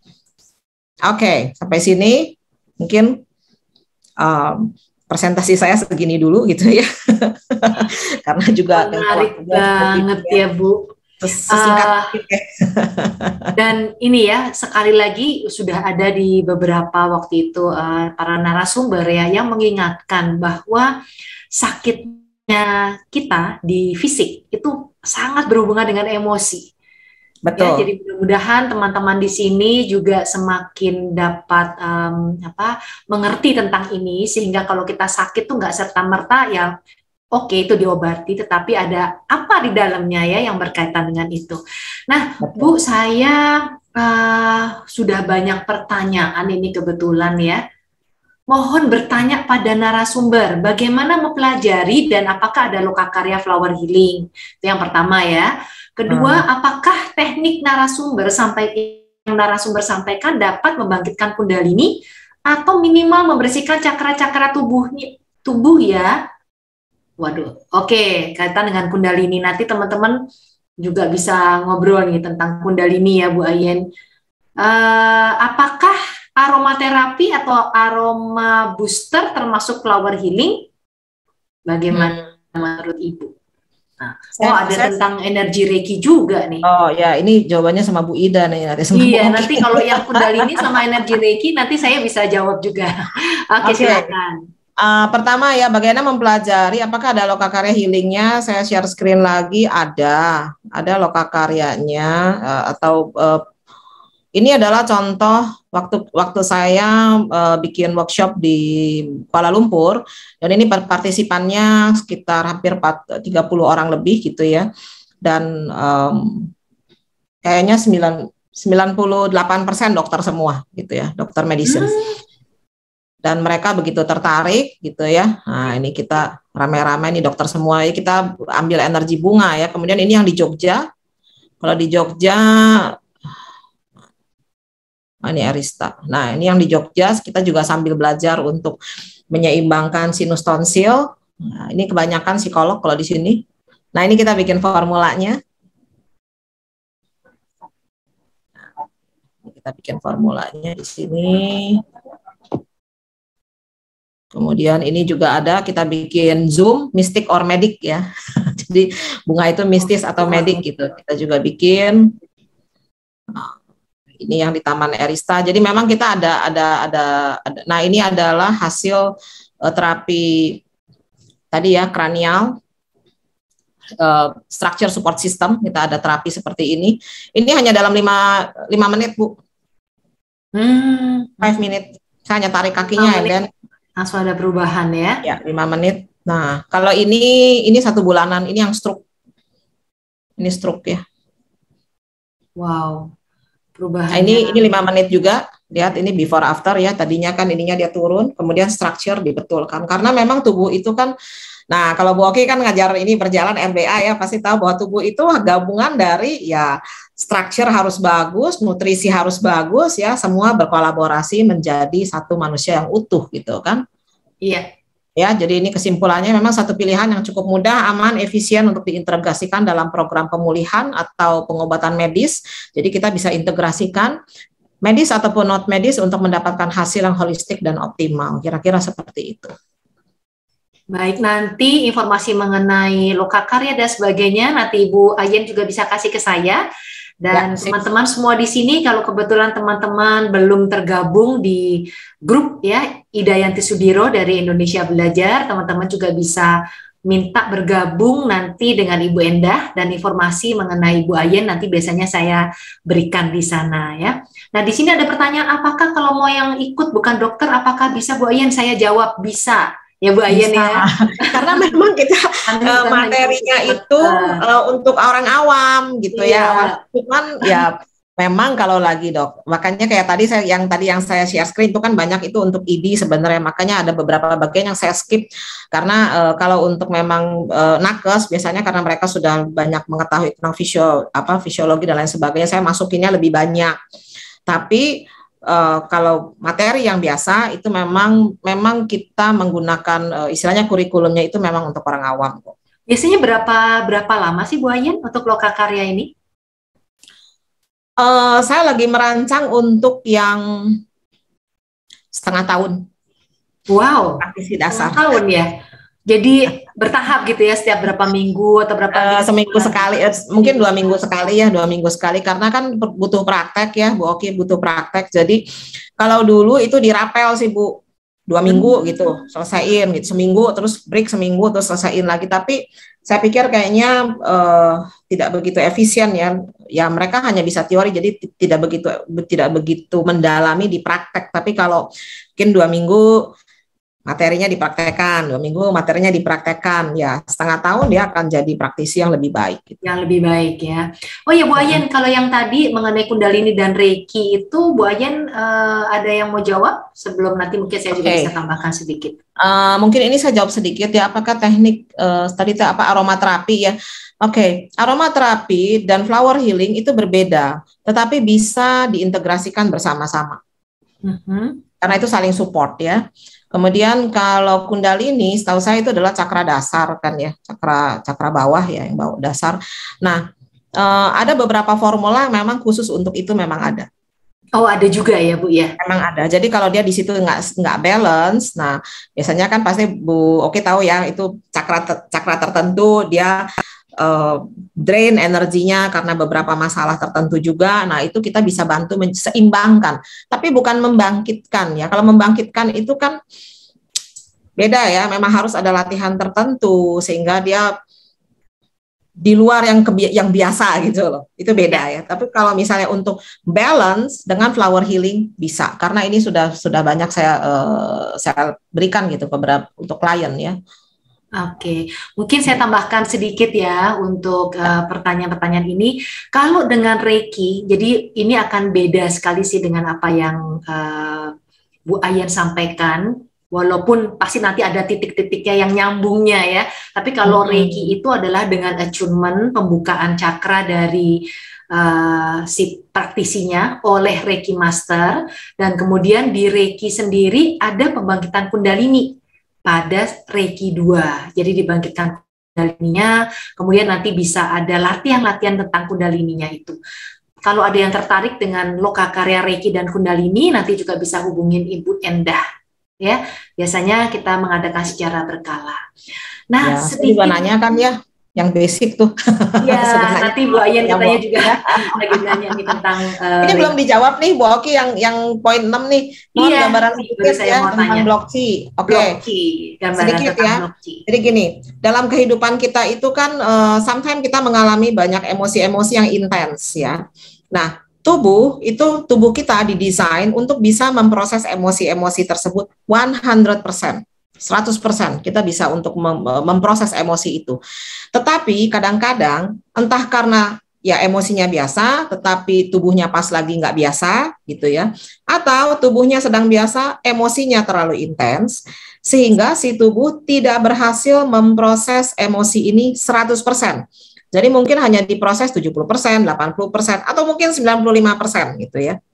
Oke, sampai sini mungkin presentasi saya segini dulu gitu ya. Karena juga menarik banget ya Bu. Sesingkat ya. Dan ini ya, sekali lagi sudah ada di beberapa waktu itu para narasumber ya yang mengingatkan bahwa sakitnya kita di fisik itu sangat berhubungan dengan emosi. Betul. Ya, jadi mudah-mudahan teman-teman di sini juga semakin dapat mengerti tentang ini, sehingga kalau kita sakit tuh nggak serta-merta ya oke, itu diobati, tetapi ada apa di dalamnya ya yang berkaitan dengan itu. Nah, betul. Bu, saya sudah banyak pertanyaan ini kebetulan ya. Mohon bertanya pada narasumber, bagaimana mempelajari dan apakah ada lokakarya flower healing? Itu yang pertama ya. Kedua, apakah teknik yang narasumber sampaikan dapat membangkitkan kundalini atau minimal membersihkan cakra-cakra tubuh ya? Waduh, oke, kaitan dengan kundalini. Nanti teman-teman juga bisa ngobrol nih tentang kundalini ya Bu Ayen. Apakah aromaterapi atau aroma booster termasuk flower healing? Bagaimana menurut Ibu? Nah, ada tentang energi Reiki juga nih. Oh ya, ini jawabannya sama Bu Ida nih nanti. Iya, nanti kalau yang kundalini sama energi Reiki nanti saya bisa jawab juga. Oke, silakan. Pertama ya, bagaimana mempelajari apakah ada lokakarya healingnya? Saya share screen lagi, ada lokakaryanya atau ini adalah contoh waktu saya bikin workshop di Kuala Lumpur, dan ini partisipannya sekitar hampir 30 orang lebih gitu ya, dan kayaknya 98% dokter semua gitu ya, dokter medicine. Dan mereka begitu tertarik gitu ya. Nah ini kita rame-rame nih dokter semua, kita ambil energi bunga ya. Kemudian ini yang di Jogja. Kalau di Jogja, ini Arista. Nah ini yang di Jogja, kita juga sambil belajar untuk menyeimbangkan sinus tonsil. Nah, ini kebanyakan psikolog kalau di sini. Nah ini kita bikin formulanya. Kita bikin formulanya di sini. Kemudian ini juga ada, kita bikin Zoom, mistik or medic ya. Jadi bunga itu mistis atau medic gitu. Kita juga bikin. Ini yang di Taman Arista. Jadi memang kita ada. Nah ini adalah hasil terapi tadi ya, kranial, structure support system. Kita ada terapi seperti ini. Ini hanya dalam 5 menit Bu. 5 menit. Saya hanya tarik kakinya dan langsung ada perubahan ya? Ya, 5 menit. Nah, kalau ini 1 bulanan, ini yang stroke. Ini stroke ya. Wow, perubahan. Nah, ini 5 menit juga. Lihat ini before after ya. Tadinya kan ininya dia turun, kemudian structure dibetulkan. Karena memang tubuh itu kan, nah kalau Bu Oki kan ngajar ini berjalan MBA ya, pasti tahu bahwa tubuh itu gabungan dari ya structure harus bagus, nutrisi harus bagus ya, semua berkolaborasi menjadi satu manusia yang utuh gitu kan. Iya. Ya, jadi ini kesimpulannya memang satu pilihan yang cukup mudah, aman, efisien untuk diintegrasikan dalam program pemulihan atau pengobatan medis. Jadi kita bisa integrasikan medis ataupun not medis untuk mendapatkan hasil yang holistik dan optimal. Kira-kira seperti itu. Baik, nanti informasi mengenai lokakarya dan sebagainya nanti Ibu Ayen juga bisa kasih ke saya. Dan teman-teman semua di sini, kalau kebetulan teman-teman belum tergabung di grup ya Idayanti Sudiro dari Indonesia Belajar, teman-teman juga bisa minta bergabung nanti dengan Ibu Endah, dan informasi mengenai Ibu Ayen nanti biasanya saya berikan di sana ya. Nah, di sini ada pertanyaan, apakah kalau mau yang ikut bukan dokter, apakah bisa Bu Ayen? Saya jawab bisa. Ya Bu Ayen ya. Karena memang kita materinya itu untuk orang awam gitu ya. Cuman ya memang kalau lagi dok, makanya kayak tadi yang saya share screen itu kan banyak itu untuk ID sebenarnya, makanya ada beberapa bagian yang saya skip karena kalau untuk memang nakes biasanya karena mereka sudah banyak mengetahui tentang fisiologi dan lain sebagainya, saya masukinnya lebih banyak. Tapi kalau materi yang biasa itu memang kita menggunakan istilahnya kurikulumnya itu memang untuk orang awam kok. Biasanya berapa lama sih Bu Ayen untuk lokakarya ini? Saya lagi merancang untuk yang setengah tahun. Wow, praktisi dasar. Setengah tahun ya. Jadi bertahap gitu ya, setiap berapa minggu atau berapa seminggu sekali, mungkin 2 minggu sekali ya, 2 minggu sekali, karena kan butuh praktek ya Bu Oki, butuh praktek. Jadi kalau dulu itu dirapel sih Bu, 2 minggu gitu selesaiin gitu, seminggu terus break seminggu terus selesaiin lagi. Tapi saya pikir kayaknya tidak begitu efisien ya mereka hanya bisa teori, jadi tidak begitu mendalami di praktek. Tapi kalau mungkin 2 minggu materinya dipraktekkan, 2 minggu materinya dipraktekkan, ya setengah tahun dia akan jadi praktisi yang lebih baik. Gitu. Yang lebih baik ya. Oh ya Bu Ayen, kalau yang tadi mengenai Kundalini dan Reiki itu Bu Ayen ada yang mau jawab sebelum nanti mungkin saya juga bisa tambahkan sedikit. Mungkin ini saya jawab sedikit ya, apakah teknik tadi aromaterapi ya. Aromaterapi dan flower healing itu berbeda, tetapi bisa diintegrasikan bersama-sama. Karena itu saling support ya. Kemudian kalau Kundalini, setahu saya itu adalah cakra dasar kan ya, cakra bawah ya, yang bawah dasar. Nah, ada beberapa formula yang memang khusus untuk itu memang ada. Oh, ada juga ya Bu ya? Memang ada. Jadi kalau dia di situ nggak balance, nah biasanya kan pasti Bu Oki tahu ya, itu cakra tertentu dia drain energinya karena beberapa masalah tertentu juga. Nah, itu kita bisa bantu seimbangkan, tapi bukan membangkitkan ya. Kalau membangkitkan itu kan beda ya, memang harus ada latihan tertentu sehingga dia di luar yang biasa gitu loh. Itu beda ya. Tapi kalau misalnya untuk balance dengan flower healing bisa, karena ini sudah banyak saya berikan gitu beberapa untuk klien ya. Oke, mungkin saya tambahkan sedikit ya untuk pertanyaan-pertanyaan ini. Kalau dengan Reiki, jadi ini akan beda sekali sih dengan apa yang Bu Ayen sampaikan, walaupun pasti nanti ada titik-titiknya yang nyambungnya ya. Tapi kalau Reiki itu adalah dengan attunement, pembukaan cakra dari si praktisinya oleh Reiki Master, dan kemudian di Reiki sendiri ada pembangkitan Kundalini pada Reiki 2. Jadi dibangkitkan Kundalininya, kemudian nanti bisa ada latihan-latihan tentang Kundalininya itu. Kalau ada yang tertarik dengan lokakarya Reiki dan Kundalini, nanti juga bisa hubungin Ibu Endah. Ya, biasanya kita mengadakan secara berkala. Nah, ya, sedikit nanya kan ya, yang basic tuh. Ya, nanti Bu Ayen katanya juga lagi nanya nih tentang ini belum dijawab nih Bu Oki yang poin 6 nih. Mohon gambaran sedikit ya tentang blockchi. Oke. Sedikit ya. Jadi gini, dalam kehidupan kita itu kan sometimes kita mengalami banyak emosi-emosi yang intens ya. Nah, tubuh kita didesain untuk bisa memproses emosi-emosi tersebut 100%. 100% kita bisa untuk memproses emosi itu. Tetapi kadang-kadang entah karena ya emosinya biasa tetapi tubuhnya pas lagi nggak biasa gitu ya, atau tubuhnya sedang biasa emosinya terlalu intens sehingga si tubuh tidak berhasil memproses emosi ini 100%. Jadi mungkin hanya diproses 70%, 80%, atau mungkin 95% gitu ya.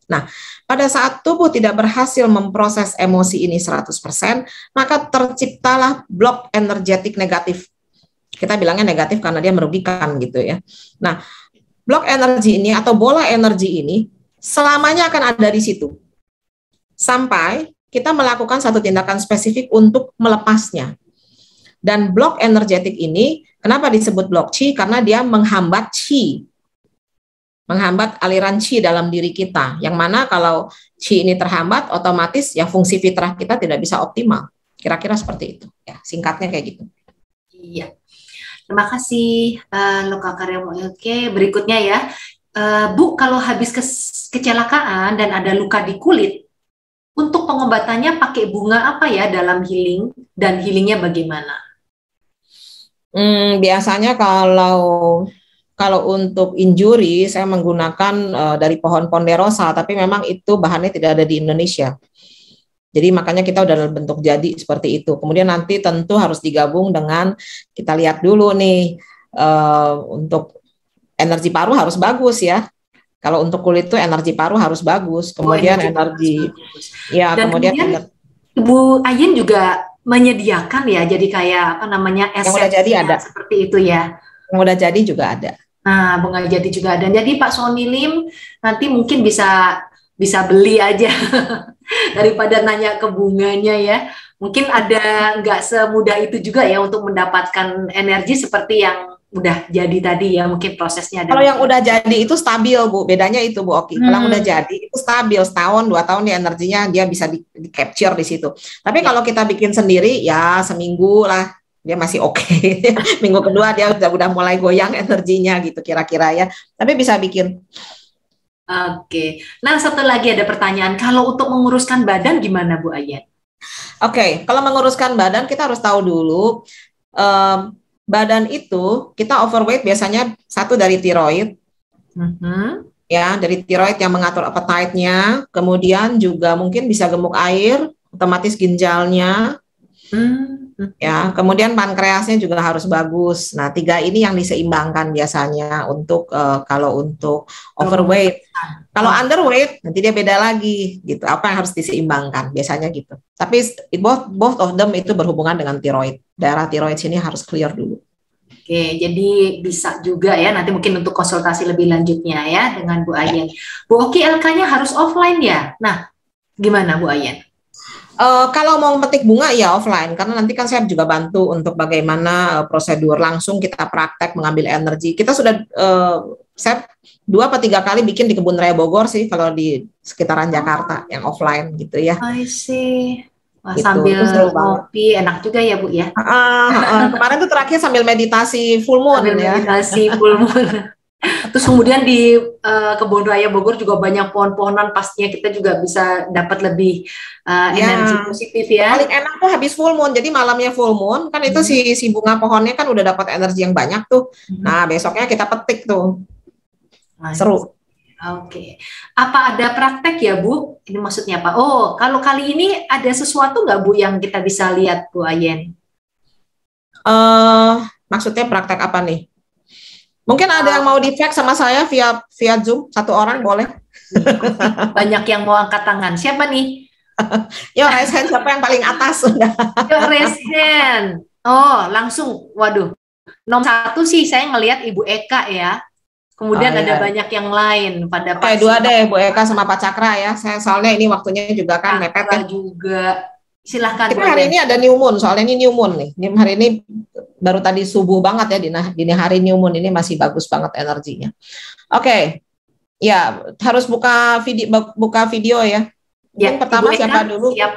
Nah, pada saat tubuh tidak berhasil memproses emosi ini 100%, maka terciptalah blok energetik negatif. Kita bilangnya negatif karena dia merugikan gitu ya. Nah, blok energi ini atau bola energi ini selamanya akan ada di situ. Sampai kita melakukan satu tindakan spesifik untuk melepasnya. Dan blok energetik ini, kenapa disebut blok qi? Karena dia menghambat qi, menghambat aliran qi dalam diri kita. Yang mana kalau qi ini terhambat, otomatis ya fungsi fitrah kita tidak bisa optimal. Kira-kira seperti itu. Ya, singkatnya kayak gitu. Iya. Terima kasih, Loka Karyomo. Oke, berikutnya ya. Bu, kalau habis kecelakaan dan ada luka di kulit, untuk pengobatannya pakai bunga apa ya dalam healing, dan healingnya bagaimana? Biasanya kalau untuk injury saya menggunakan dari pohon ponderosa, tapi memang itu bahannya tidak ada di Indonesia. Jadi makanya kita udah dalam bentuk jadi seperti itu. Kemudian nanti tentu harus digabung dengan, kita lihat dulu nih, untuk energi paru harus bagus ya. Kalau untuk kulit itu energi paru harus bagus. Kemudian energi ya, dan kemudian Ibu Ayin juga menyediakan ya, jadi kayak apa namanya, yang udah jadi ada seperti itu ya. Yang udah jadi juga ada. Nah, bunga jadi juga ada. Jadi Pak Sony Lim nanti mungkin bisa beli aja daripada nanya ke bunganya ya. Mungkin ada nggak semudah itu juga ya untuk mendapatkan energi seperti yang udah jadi tadi ya, mungkin prosesnya ada. Kalau yang udah jadi itu stabil, Bu. Bedanya itu, Bu Oki. Kalau udah jadi itu stabil, setahun, 2 tahun dia energinya dia bisa di capture di situ. Tapi kalau kita bikin sendiri ya seminggu lah dia masih oke. Minggu kedua dia udah mulai goyang energinya gitu kira-kira ya. Tapi bisa bikin. Oke. Nah, satu lagi ada pertanyaan. Kalau untuk menguruskan badan gimana, Bu Ayin? Oke, kalau menguruskan badan kita harus tahu dulu badan itu kita overweight biasanya satu dari tiroid, ya dari tiroid yang mengatur appetite-nya, kemudian juga mungkin bisa gemuk air, otomatis ginjalnya, ya kemudian pankreasnya juga harus bagus. Nah 3 ini yang diseimbangkan biasanya untuk kalau untuk overweight. Kalau underweight nanti dia beda lagi gitu. Apa yang harus diseimbangkan biasanya gitu. Tapi both of them itu berhubungan dengan tiroid. Daerah tiroid sini harus clear dulu. Oke, jadi bisa juga ya nanti mungkin untuk konsultasi lebih lanjutnya ya dengan Bu Ayin. Bu Oki, LK-nya harus offline ya. Nah, gimana Bu Ayin? Kalau mau memetik bunga ya offline, karena nanti kan saya juga bantu untuk bagaimana prosedur langsung kita praktek mengambil energi. Kita sudah saya 2 atau 3 kali bikin di Kebun Raya Bogor sih kalau di sekitaran Jakarta yang offline gitu ya. I see. Wah, gitu. Sambil ngopi enak juga ya Bu ya. Kemarin tuh terakhir sambil meditasi full moon sambil ya. Meditasi full moon. Terus kemudian di Kebun Raya Bogor juga banyak pohon-pohonan, pastinya kita juga bisa dapat lebih energi positif ya. Paling enak tuh habis full moon, jadi malamnya full moon kan itu si bunga pohonnya kan udah dapat energi yang banyak tuh. Nah besoknya kita petik tuh. Seru. Oke. Apa ada praktek ya Bu? Ini maksudnya apa? Oh, kalau kali ini ada sesuatu nggak Bu yang kita bisa lihat Bu Ayin? Maksudnya praktek apa nih? Mungkin ada yang mau dicek sama saya via Zoom, 1 orang boleh. Banyak yang mau angkat tangan. Siapa nih? Yo, raise hand, siapa yang paling atas sudah? Yo, raise hand. Oh, langsung. Waduh. Nomor 1 sih saya ngelihat Ibu Eka ya. Kemudian ada banyak yang lain pada Pak. 2 deh, Bu Eka sama Pak Cakra ya. Saya soalnya ini waktunya juga kan mepet ya. Juga. Silahkan. Kita hari ini ada new moon, soalnya ini new moon nih. Hari ini baru tadi subuh banget ya, dini hari new moon ini masih bagus banget energinya. Oke. Ya, harus buka video ya. Yang pertama siapa dulu? Siap.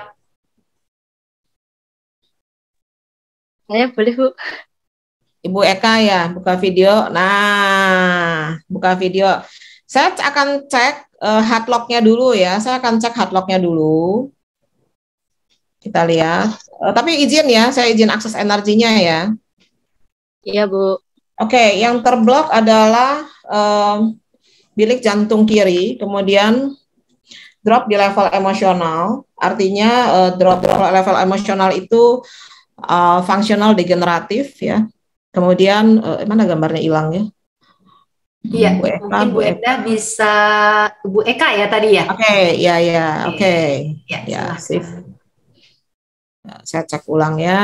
Saya boleh, Bu. Ibu Eka ya, buka video. Nah, buka video. Saya akan cek heartlock-nya dulu ya. Saya akan cek heartlock-nya dulu. Kita lihat. Tapi izin ya, saya izin akses energinya ya. Iya, Bu. Oke, yang terblok adalah bilik jantung kiri, kemudian drop di level emosional. Artinya drop level emosional itu fungsional degeneratif ya. Kemudian mana gambarnya hilang ya? Iya, Bu Eka, mungkin Bu Bu Eka. Enda bisa Bu Eka ya tadi ya. Oke, ya ya, oke. Ya, Ya, sip. silakan. Ya, saya cek ulang ya.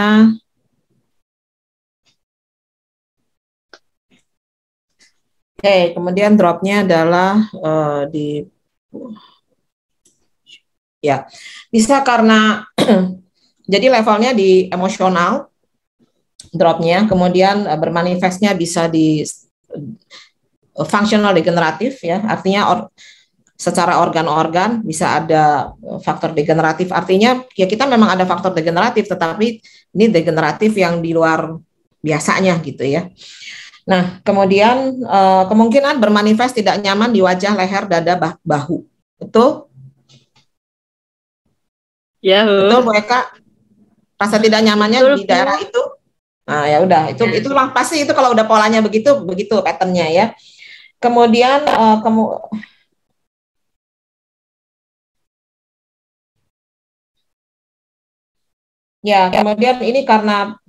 Oke, kemudian dropnya adalah di ya bisa karena jadi levelnya di emosional dropnya, kemudian bermanifestnya bisa di functional degeneratif ya, artinya secara organ-organ bisa ada faktor degeneratif, artinya ya kita memang ada faktor degeneratif, tetapi ini degeneratif yang di luar biasanya gitu ya. Nah, kemudian kemungkinan bermanifest tidak nyaman di wajah, leher, dada, bahu. Betul? Ya, Bu. Betul, Bu Eka? Rasa tidak nyamannya Betul, di Bu. daerah itu? Nah, ya udah, itu pasti itu kalau udah polanya begitu patternnya ya. Kemudian kemudian ini karena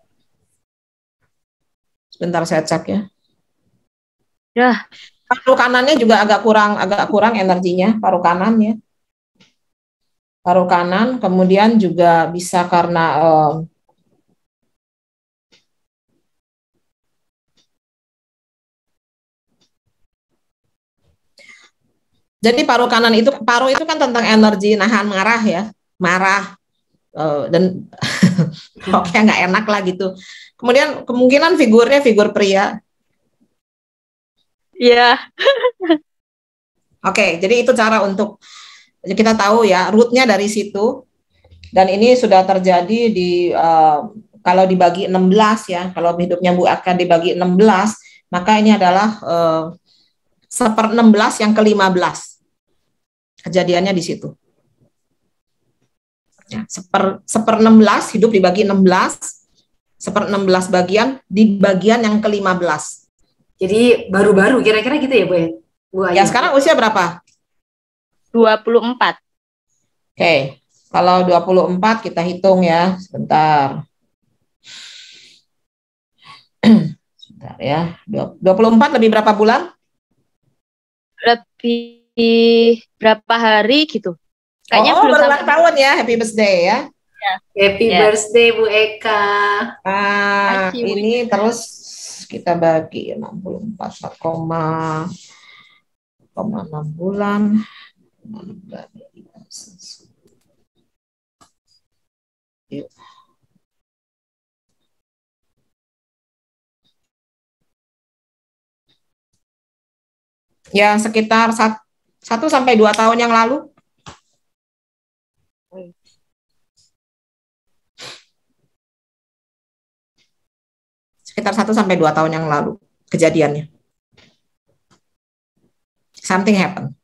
sebentar saya cek ya. Ya. Paru kanannya juga agak kurang energinya, paru kanan ya. Paru kanan, kemudian juga bisa karena jadi paru itu kan tentang energi nahan marah ya, marah dan pokoknya nggak enak lah gitu. Kemudian kemungkinan figurnya figur pria. Iya. Oke, jadi itu cara untuk kita tahu ya rootnya dari situ, dan ini sudah terjadi di kalau dibagi 16 ya, kalau hidupnya Bu akan dibagi 16, maka ini adalah 1/16 yang ke-15 kejadiannya di situ. Ya, 1/16 hidup dibagi 16, 1/16 bagian di bagian yang ke-15. Jadi baru-baru kira-kira gitu ya, Bu ya? Bu Ya, Ayu. sekarang usia berapa? 24. Oke, kalau 24 kita hitung ya, sebentar. Sebentar ya, 24 lebih berapa bulan? Lebih berapa hari gitu. Kayaknya belum berulang sampai tahun ya, happy birthday ya. Happy birthday Bu Eka. Ini terus kita bagi 64, 4,6 bulan. Ya, sekitar 1 sampai 2 tahun yang lalu. Sekitar 1 sampai 2 tahun yang lalu kejadiannya. Something happen.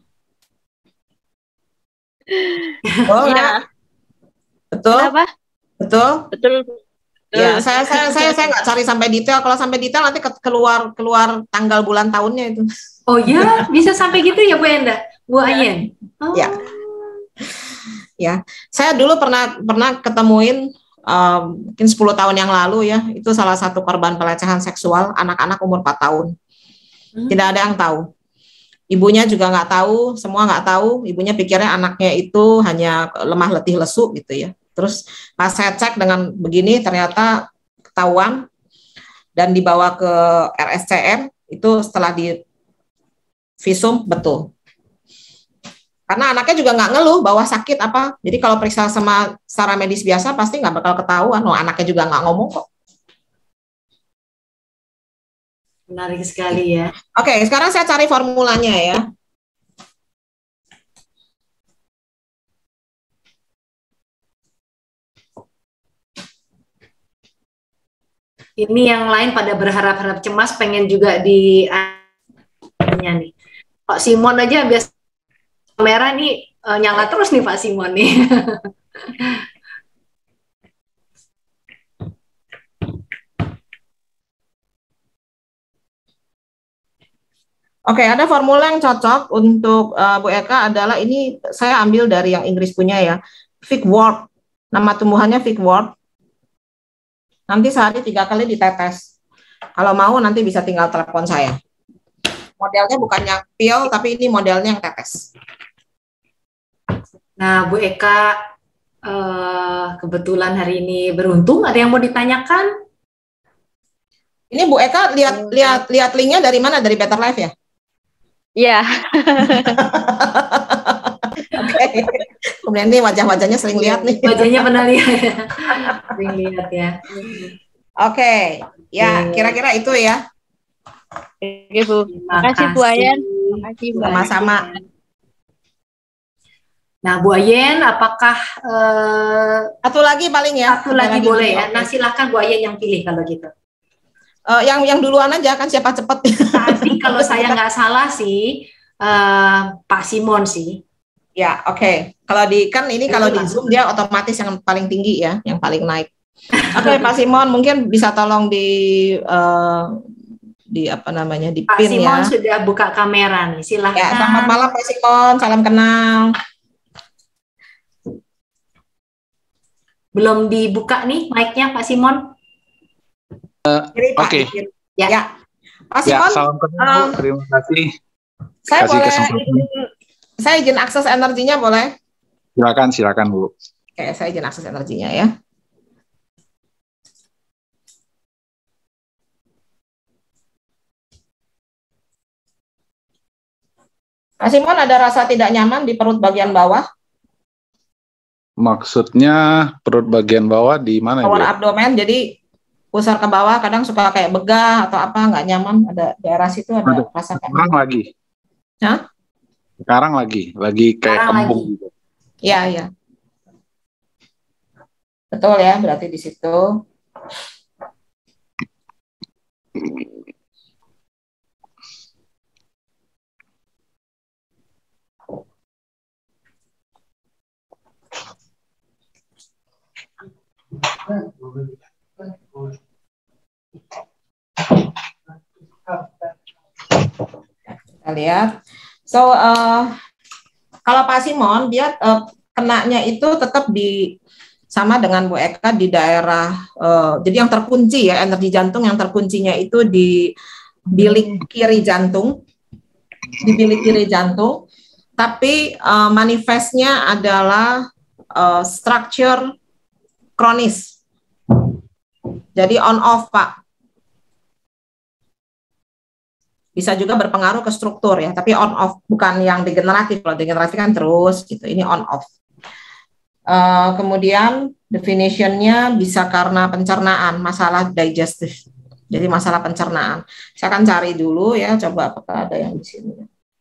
Oh, Iya. Betul? Kenapa? Betul? Betul. Ya, saya nggak cari sampai detail. Kalau sampai detail nanti keluar tanggal bulan tahunnya itu. Oh ya, bisa sampai gitu ya Bu Enda, Bu Ayen. Oh. Ya. Ya, saya dulu pernah ketemuin mungkin 10 tahun yang lalu ya, itu salah satu korban pelecehan seksual anak-anak umur 4 tahun. Tidak ada yang tahu. Ibunya juga nggak tahu, semua nggak tahu. Ibunya pikirnya anaknya itu hanya lemah letih lesu gitu ya. Terus pas saya cek dengan begini ternyata ketahuan dan dibawa ke RSCM, itu setelah di visum betul. Karena anaknya juga nggak ngeluh bahwa sakit apa. Jadi kalau periksa secara medis biasa pasti nggak bakal ketahuan. Anaknya juga nggak ngomong kok. Menarik sekali ya. Oke, sekarang saya cari formulanya ya. Ini yang lain pada berharap-harap cemas pengen juga di nih. Pak Simon aja biasa kamera nih nyala terus nih Pak Simon nih. Oke, ada formula yang cocok untuk Bu Eka adalah ini saya ambil dari yang Inggris punya ya. Figwort. Nama tumbuhannya figwort. Nanti sehari 3 kali ditetes. Kalau mau nanti bisa tinggal telepon saya. Modelnya bukannya pil, tapi ini modelnya yang tetes. Nah, Bu Eka, kebetulan hari ini beruntung. Ada yang mau ditanyakan? Ini Bu Eka lihat linknya dari mana? Dari Better Life ya? Iya. Oke. Kemudian ini wajah-wajahnya sering lihat nih. Wajahnya pernah lihat. Sering lihat ya. Oke. Ya, kira-kira itu ya. Oke, Bu. Terima Makasih Bu Ayen. Makasih Bu. Sama-sama. Nah, Bu Ayen, apakah Satu lagi paling ya. satu lagi boleh ya? Oke. Nah, silakan Bu Ayen yang pilih kalau gitu. Yang duluan aja kan siapa cepet. Tadi kalau saya nggak salah sih Pak Simon sih. Ya, oke. Kalau kalau di Zoom dia otomatis yang paling tinggi ya, yang paling naik. Oke, Pak Simon mungkin bisa tolong di apa namanya, di Pak pin Simon ya. sudah buka kamera nih, silahkan. Ya, selamat malam Pak Simon, salam kenal. Belum dibuka nih mic-nya Pak Simon. Kiri, Pak. Oke. Ya. Pak Ya, Simon, salam kenal, Bu. Terima kasih. saya Kasih boleh kesempatan. saya izin akses energinya boleh? Silakan Bu. Oke, saya izin akses energinya ya. Pak Simon, ada rasa tidak nyaman di perut bagian bawah, Maksudnya perut bagian bawah di mana ya, Bu? lower abdomen, jadi pusar ke bawah, kadang suka kayak begah atau apa, nggak nyaman, ada daerah situ ada rasa kayak Sekarang lagi. Hah? Sekarang lagi kayak Sekarang kembung lagi. gitu. Iya, iya. Betul ya, berarti di situ. Kita lihat. So, kalau Pak Simon, dia kenanya itu tetap sama dengan Bu Eka di daerah, jadi yang terkunci ya, energi jantung yang terkuncinya itu di bilik kiri jantung, tapi manifestnya adalah structure kronis, jadi on off Pak. Bisa juga berpengaruh ke struktur ya, tapi on off, bukan yang degeneratif. Kalau degeneratif kan terus gitu, ini on off. Kemudian definitionnya bisa karena pencernaan, masalah digestif, jadi masalah pencernaan. Saya akan cari dulu ya, coba apakah ada yang di sini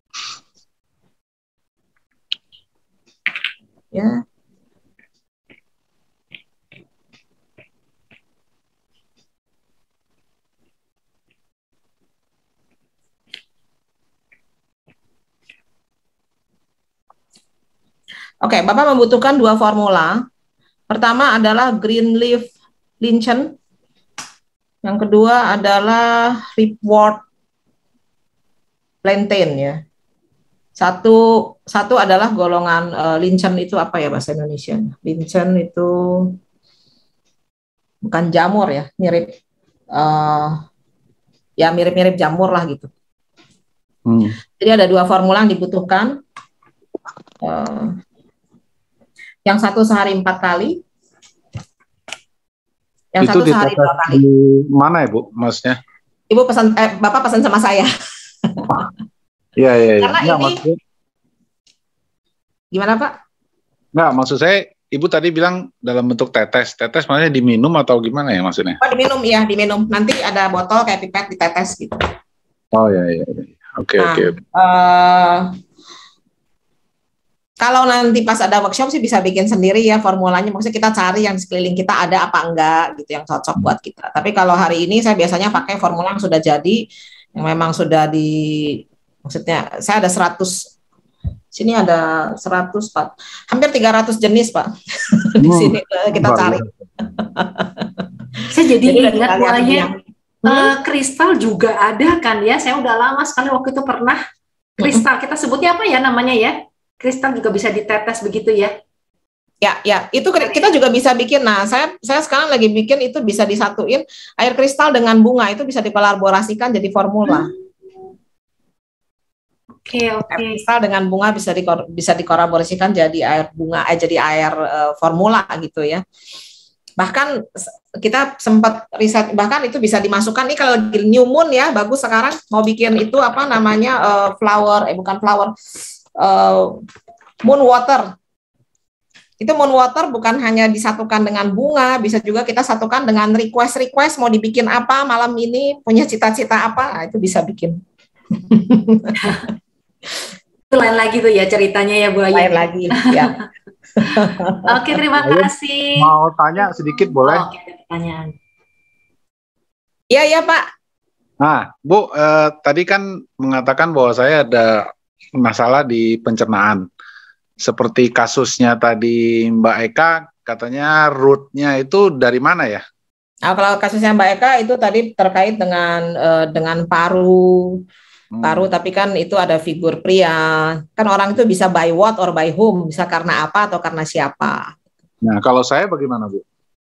ya. Oke, Bapak membutuhkan 2 formula. Pertama adalah Greenleaf Linchen. Yang kedua adalah Ripwort Plantain ya. Satu adalah golongan Linchen itu apa ya bahasa Indonesia? Linchen itu bukan jamur ya, mirip ya mirip-mirip jamur lah gitu. Jadi ada 2 formula yang dibutuhkan. Yang satu sehari 4 kali, yang itu satu sehari 2 kali. Di mana ya Bu, maksudnya? Ibu pesan, Bapak pesan sama saya. Iya. Karena Nggak, ini, maksudnya, gimana Pak? nggak, maksud saya, Ibu tadi bilang dalam bentuk tetes. Tetes maksudnya diminum atau gimana ya maksudnya? Oh, diminum ya, diminum. Nanti ada botol kayak pipet ditetes gitu. Oh iya. Oke. Kalau nanti pas ada workshop sih bisa bikin sendiri ya formulanya. Maksudnya kita cari yang di sekeliling kita ada apa enggak gitu yang cocok buat kita. Tapi kalau hari ini saya biasanya pakai formula yang sudah jadi, yang memang sudah maksudnya saya ada 100, sini ada 100 Pak. Hampir 300 jenis Pak. Di sini kita cari. Saya jadi ingat kalian mulanya kristal juga ada kan ya. Saya udah lama sekali waktu itu pernah kristal. Kita sebutnya apa ya namanya ya? Kristal juga bisa ditetes begitu ya? Ya, itu kita juga bisa bikin. Nah, saya sekarang lagi bikin itu bisa disatuin air kristal dengan bunga, itu bisa dikolaborasikan jadi formula. Oke. Kristal dengan bunga bisa dikolaborasikan jadi air bunga, jadi air formula gitu ya. Bahkan kita sempat riset, bahkan itu bisa dimasukkan nih kalau new moon ya, bagus sekarang mau bikin itu apa namanya moon water. Itu moon water bukan hanya disatukan dengan bunga, bisa juga kita satukan dengan request mau dibikin apa malam ini, punya cita-cita apa, nah, itu bisa bikin. Itu lain lagi tuh ya ceritanya ya Bu Ayu. Lain lagi ya. Oke, terima kasih. Mau tanya sedikit boleh? Oke, pertanyaan. Iya Pak. Nah, Bu, tadi kan mengatakan bahwa saya ada masalah di pencernaan. Seperti kasusnya tadi Mbak Eka, katanya root-nya itu dari mana ya? Nah, kalau kasusnya Mbak Eka itu tadi terkait dengan paru. Paru, tapi kan itu ada figur pria. Kan orang itu bisa by what or by whom, bisa karena apa atau karena siapa. Nah, kalau saya bagaimana, Bu?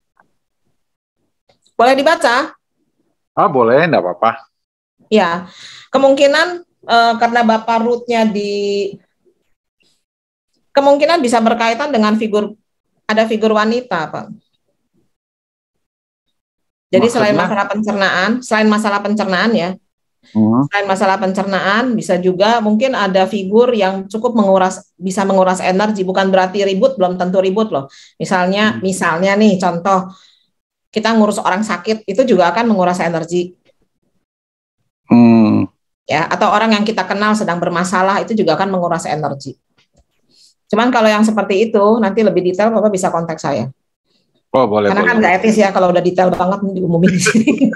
Boleh dibaca? Ah, boleh, enggak apa-apa. Ya, kemungkinan karena Bapak rootnya kemungkinan bisa berkaitan dengan ada figur wanita, Pak. Jadi maksudnya? selain masalah pencernaan ya, selain masalah pencernaan, bisa juga mungkin ada figur yang cukup bisa menguras energi. Bukan berarti ribut, belum tentu ribut loh. Misalnya nih, contoh, kita ngurus orang sakit, itu juga akan menguras energi. Ya, atau orang yang kita kenal sedang bermasalah, itu juga akan menguras energi. Cuman kalau yang seperti itu, nanti lebih detail, Bapak bisa kontak saya. Oh, boleh. Karena kan nggak etis ya kalau udah detail banget diumumin di sini.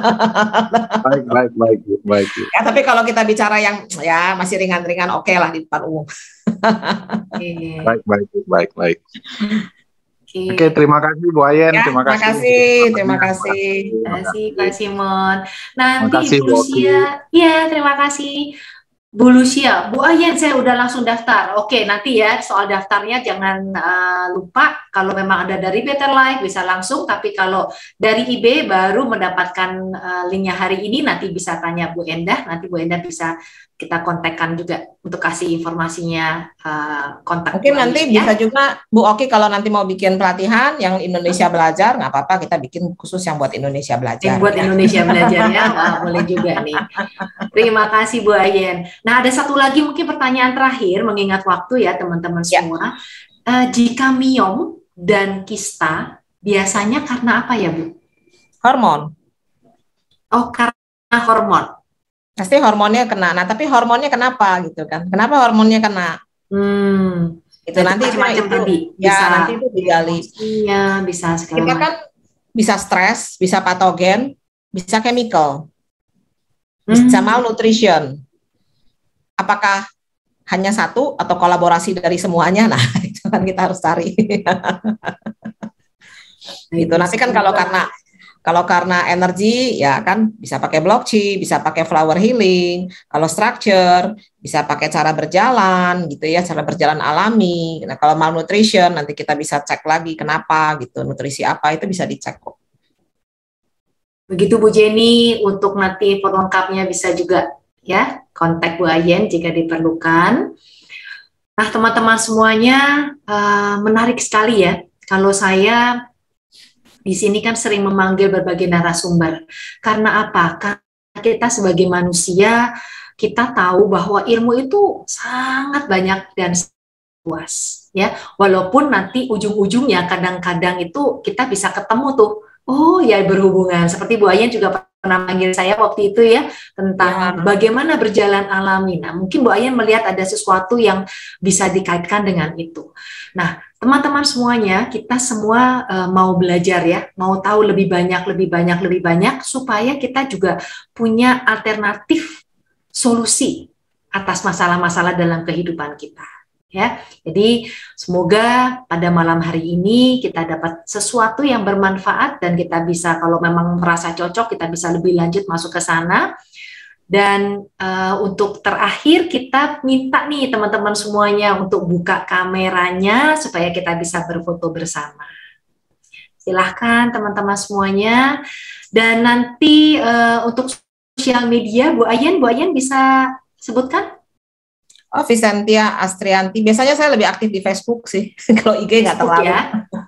Baik. Ya, tapi kalau kita bicara yang ya masih ringan-ringan, oke lah di depan umum. Baik. Oke, terima kasih Bu Ayen. Ya, terima kasih Pak Simon. Nanti Ibu Lucia, ya terima kasih. Bu Lucia, Bu Ayen saya udah langsung daftar. Oke, nanti ya soal daftarnya jangan lupa. Kalau memang ada dari Better Life bisa langsung, tapi kalau dari IB baru mendapatkan linknya hari ini, nanti bisa tanya Bu Endah. Nanti Bu Endah bisa kita kontakkan juga untuk kasih informasinya, kontak. Mungkin nanti bisa juga Bu Oki kalau nanti mau bikin pelatihan yang Indonesia Belajar, nggak apa-apa, kita bikin khusus yang buat Indonesia Belajar. Yang buat Indonesia Belajar ya, wah, boleh juga nih. Terima kasih Bu Ayen. Nah, ada satu lagi mungkin pertanyaan terakhir, mengingat waktu ya teman-teman semua. Jika miom dan kista, biasanya karena apa ya Bu? Hormon. Oh, karena hormon. Pasti hormonnya kena. Nah, tapi hormonnya kenapa gitu kan? Kenapa hormonnya kena? Itu nanti macam-macam tadi. Ya, nanti itu digali. Iya, bisa segala Kita kan bisa stres, bisa patogen, bisa chemical, bisa malnutrition. Apakah hanya satu atau kolaborasi dari semuanya? Nah, itu kan kita harus cari. Itu nanti kan kalau karena energi ya kan bisa pakai block chi, bisa pakai flower healing. Kalau structure bisa pakai cara berjalan gitu ya, cara berjalan alami. Nah, kalau malnutrition nanti kita bisa cek lagi kenapa gitu, nutrisi apa itu bisa dicek kok. Begitu Bu Jenny, untuk nanti info lengkapnya bisa juga ya kontak Bu Ayen jika diperlukan. Nah, teman-teman semuanya, menarik sekali ya. Kalau saya di sini kan sering memanggil berbagai narasumber. Karena apa? Karena kita sebagai manusia, kita tahu bahwa ilmu itu sangat banyak dan luas. Ya, walaupun nanti ujung-ujungnya kadang-kadang itu kita bisa ketemu tuh. Oh ya, berhubungan. Seperti Bu Ayen juga pernah manggil saya waktu itu ya, tentang bagaimana berjalan alami. Nah, mungkin Bu Ayen melihat ada sesuatu yang bisa dikaitkan dengan itu. Nah, teman-teman semuanya, kita semua mau belajar ya, mau tahu lebih banyak, supaya kita juga punya alternatif solusi atas masalah-masalah dalam kehidupan kita. Ya, jadi semoga pada malam hari ini kita dapat sesuatu yang bermanfaat dan kita bisa, kalau memang merasa cocok, kita bisa lebih lanjut masuk ke sana. Dan untuk terakhir kita minta nih teman-teman semuanya untuk buka kameranya supaya kita bisa berfoto bersama. Silahkan teman-teman semuanya. Dan nanti untuk sosial media, Bu Ayen bisa sebutkan? Oh, Vicentia Astrianti. Biasanya saya lebih aktif di Facebook sih. Kalau IG nggak Facebook terlalu. ya.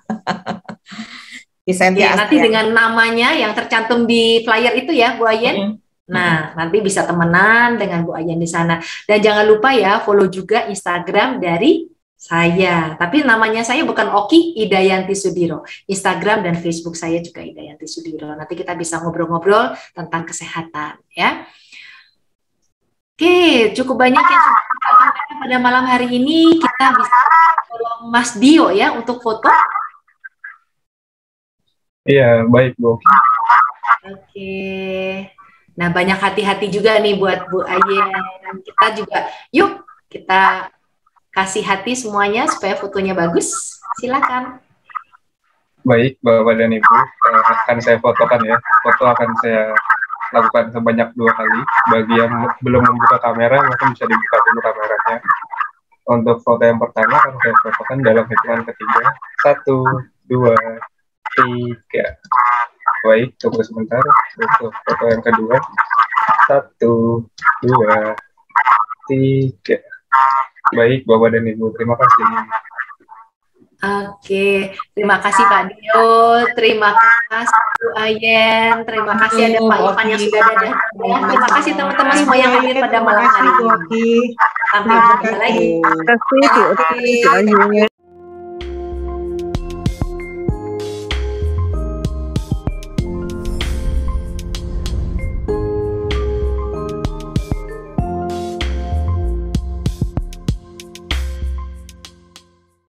Vicentia Ya, nanti Astrianti. dengan namanya yang tercantum di flyer itu ya, Bu Ayen. Nah, nanti bisa temenan dengan Bu Ayen di sana. Dan jangan lupa ya, follow juga Instagram dari saya. Tapi namanya saya bukan Oki Idayanti Sudiro. Instagram dan Facebook saya juga Idayanti Sudiro. Nanti kita bisa ngobrol-ngobrol tentang kesehatan ya. Oke, cukup banyak yang sudah kita sampaikan pada malam hari ini. Kita bisa tolong Mas Dio ya untuk foto. Iya, baik Bu. Oke. Nah, banyak hati-hati juga nih buat Bu Ayen. Kita juga, yuk kita kasih hati semuanya supaya fotonya bagus. Silakan. Baik, Bapak dan Ibu, akan saya fotokan ya. Foto akan saya lakukan sebanyak 2 kali. Bagi yang belum membuka kamera, mungkin bisa dibuka dulu kameranya. Untuk foto yang pertama akan saya fotokan dalam hitungan ketiga. 1, 2, 3. Baik, tunggu sebentar. Untuk foto yang kedua. 1, 2, 3. Baik, Bapak dan Ibu, terima kasih. Oke, terima kasih Pak Dio, terima kasih Bu Ayen, terima kasih ada Pak Ivan yang sudah ada. Terima kasih teman-teman semua yang hadir pada malam hari ini. Sampai jumpa lagi. Terima kasih Bu Ayen.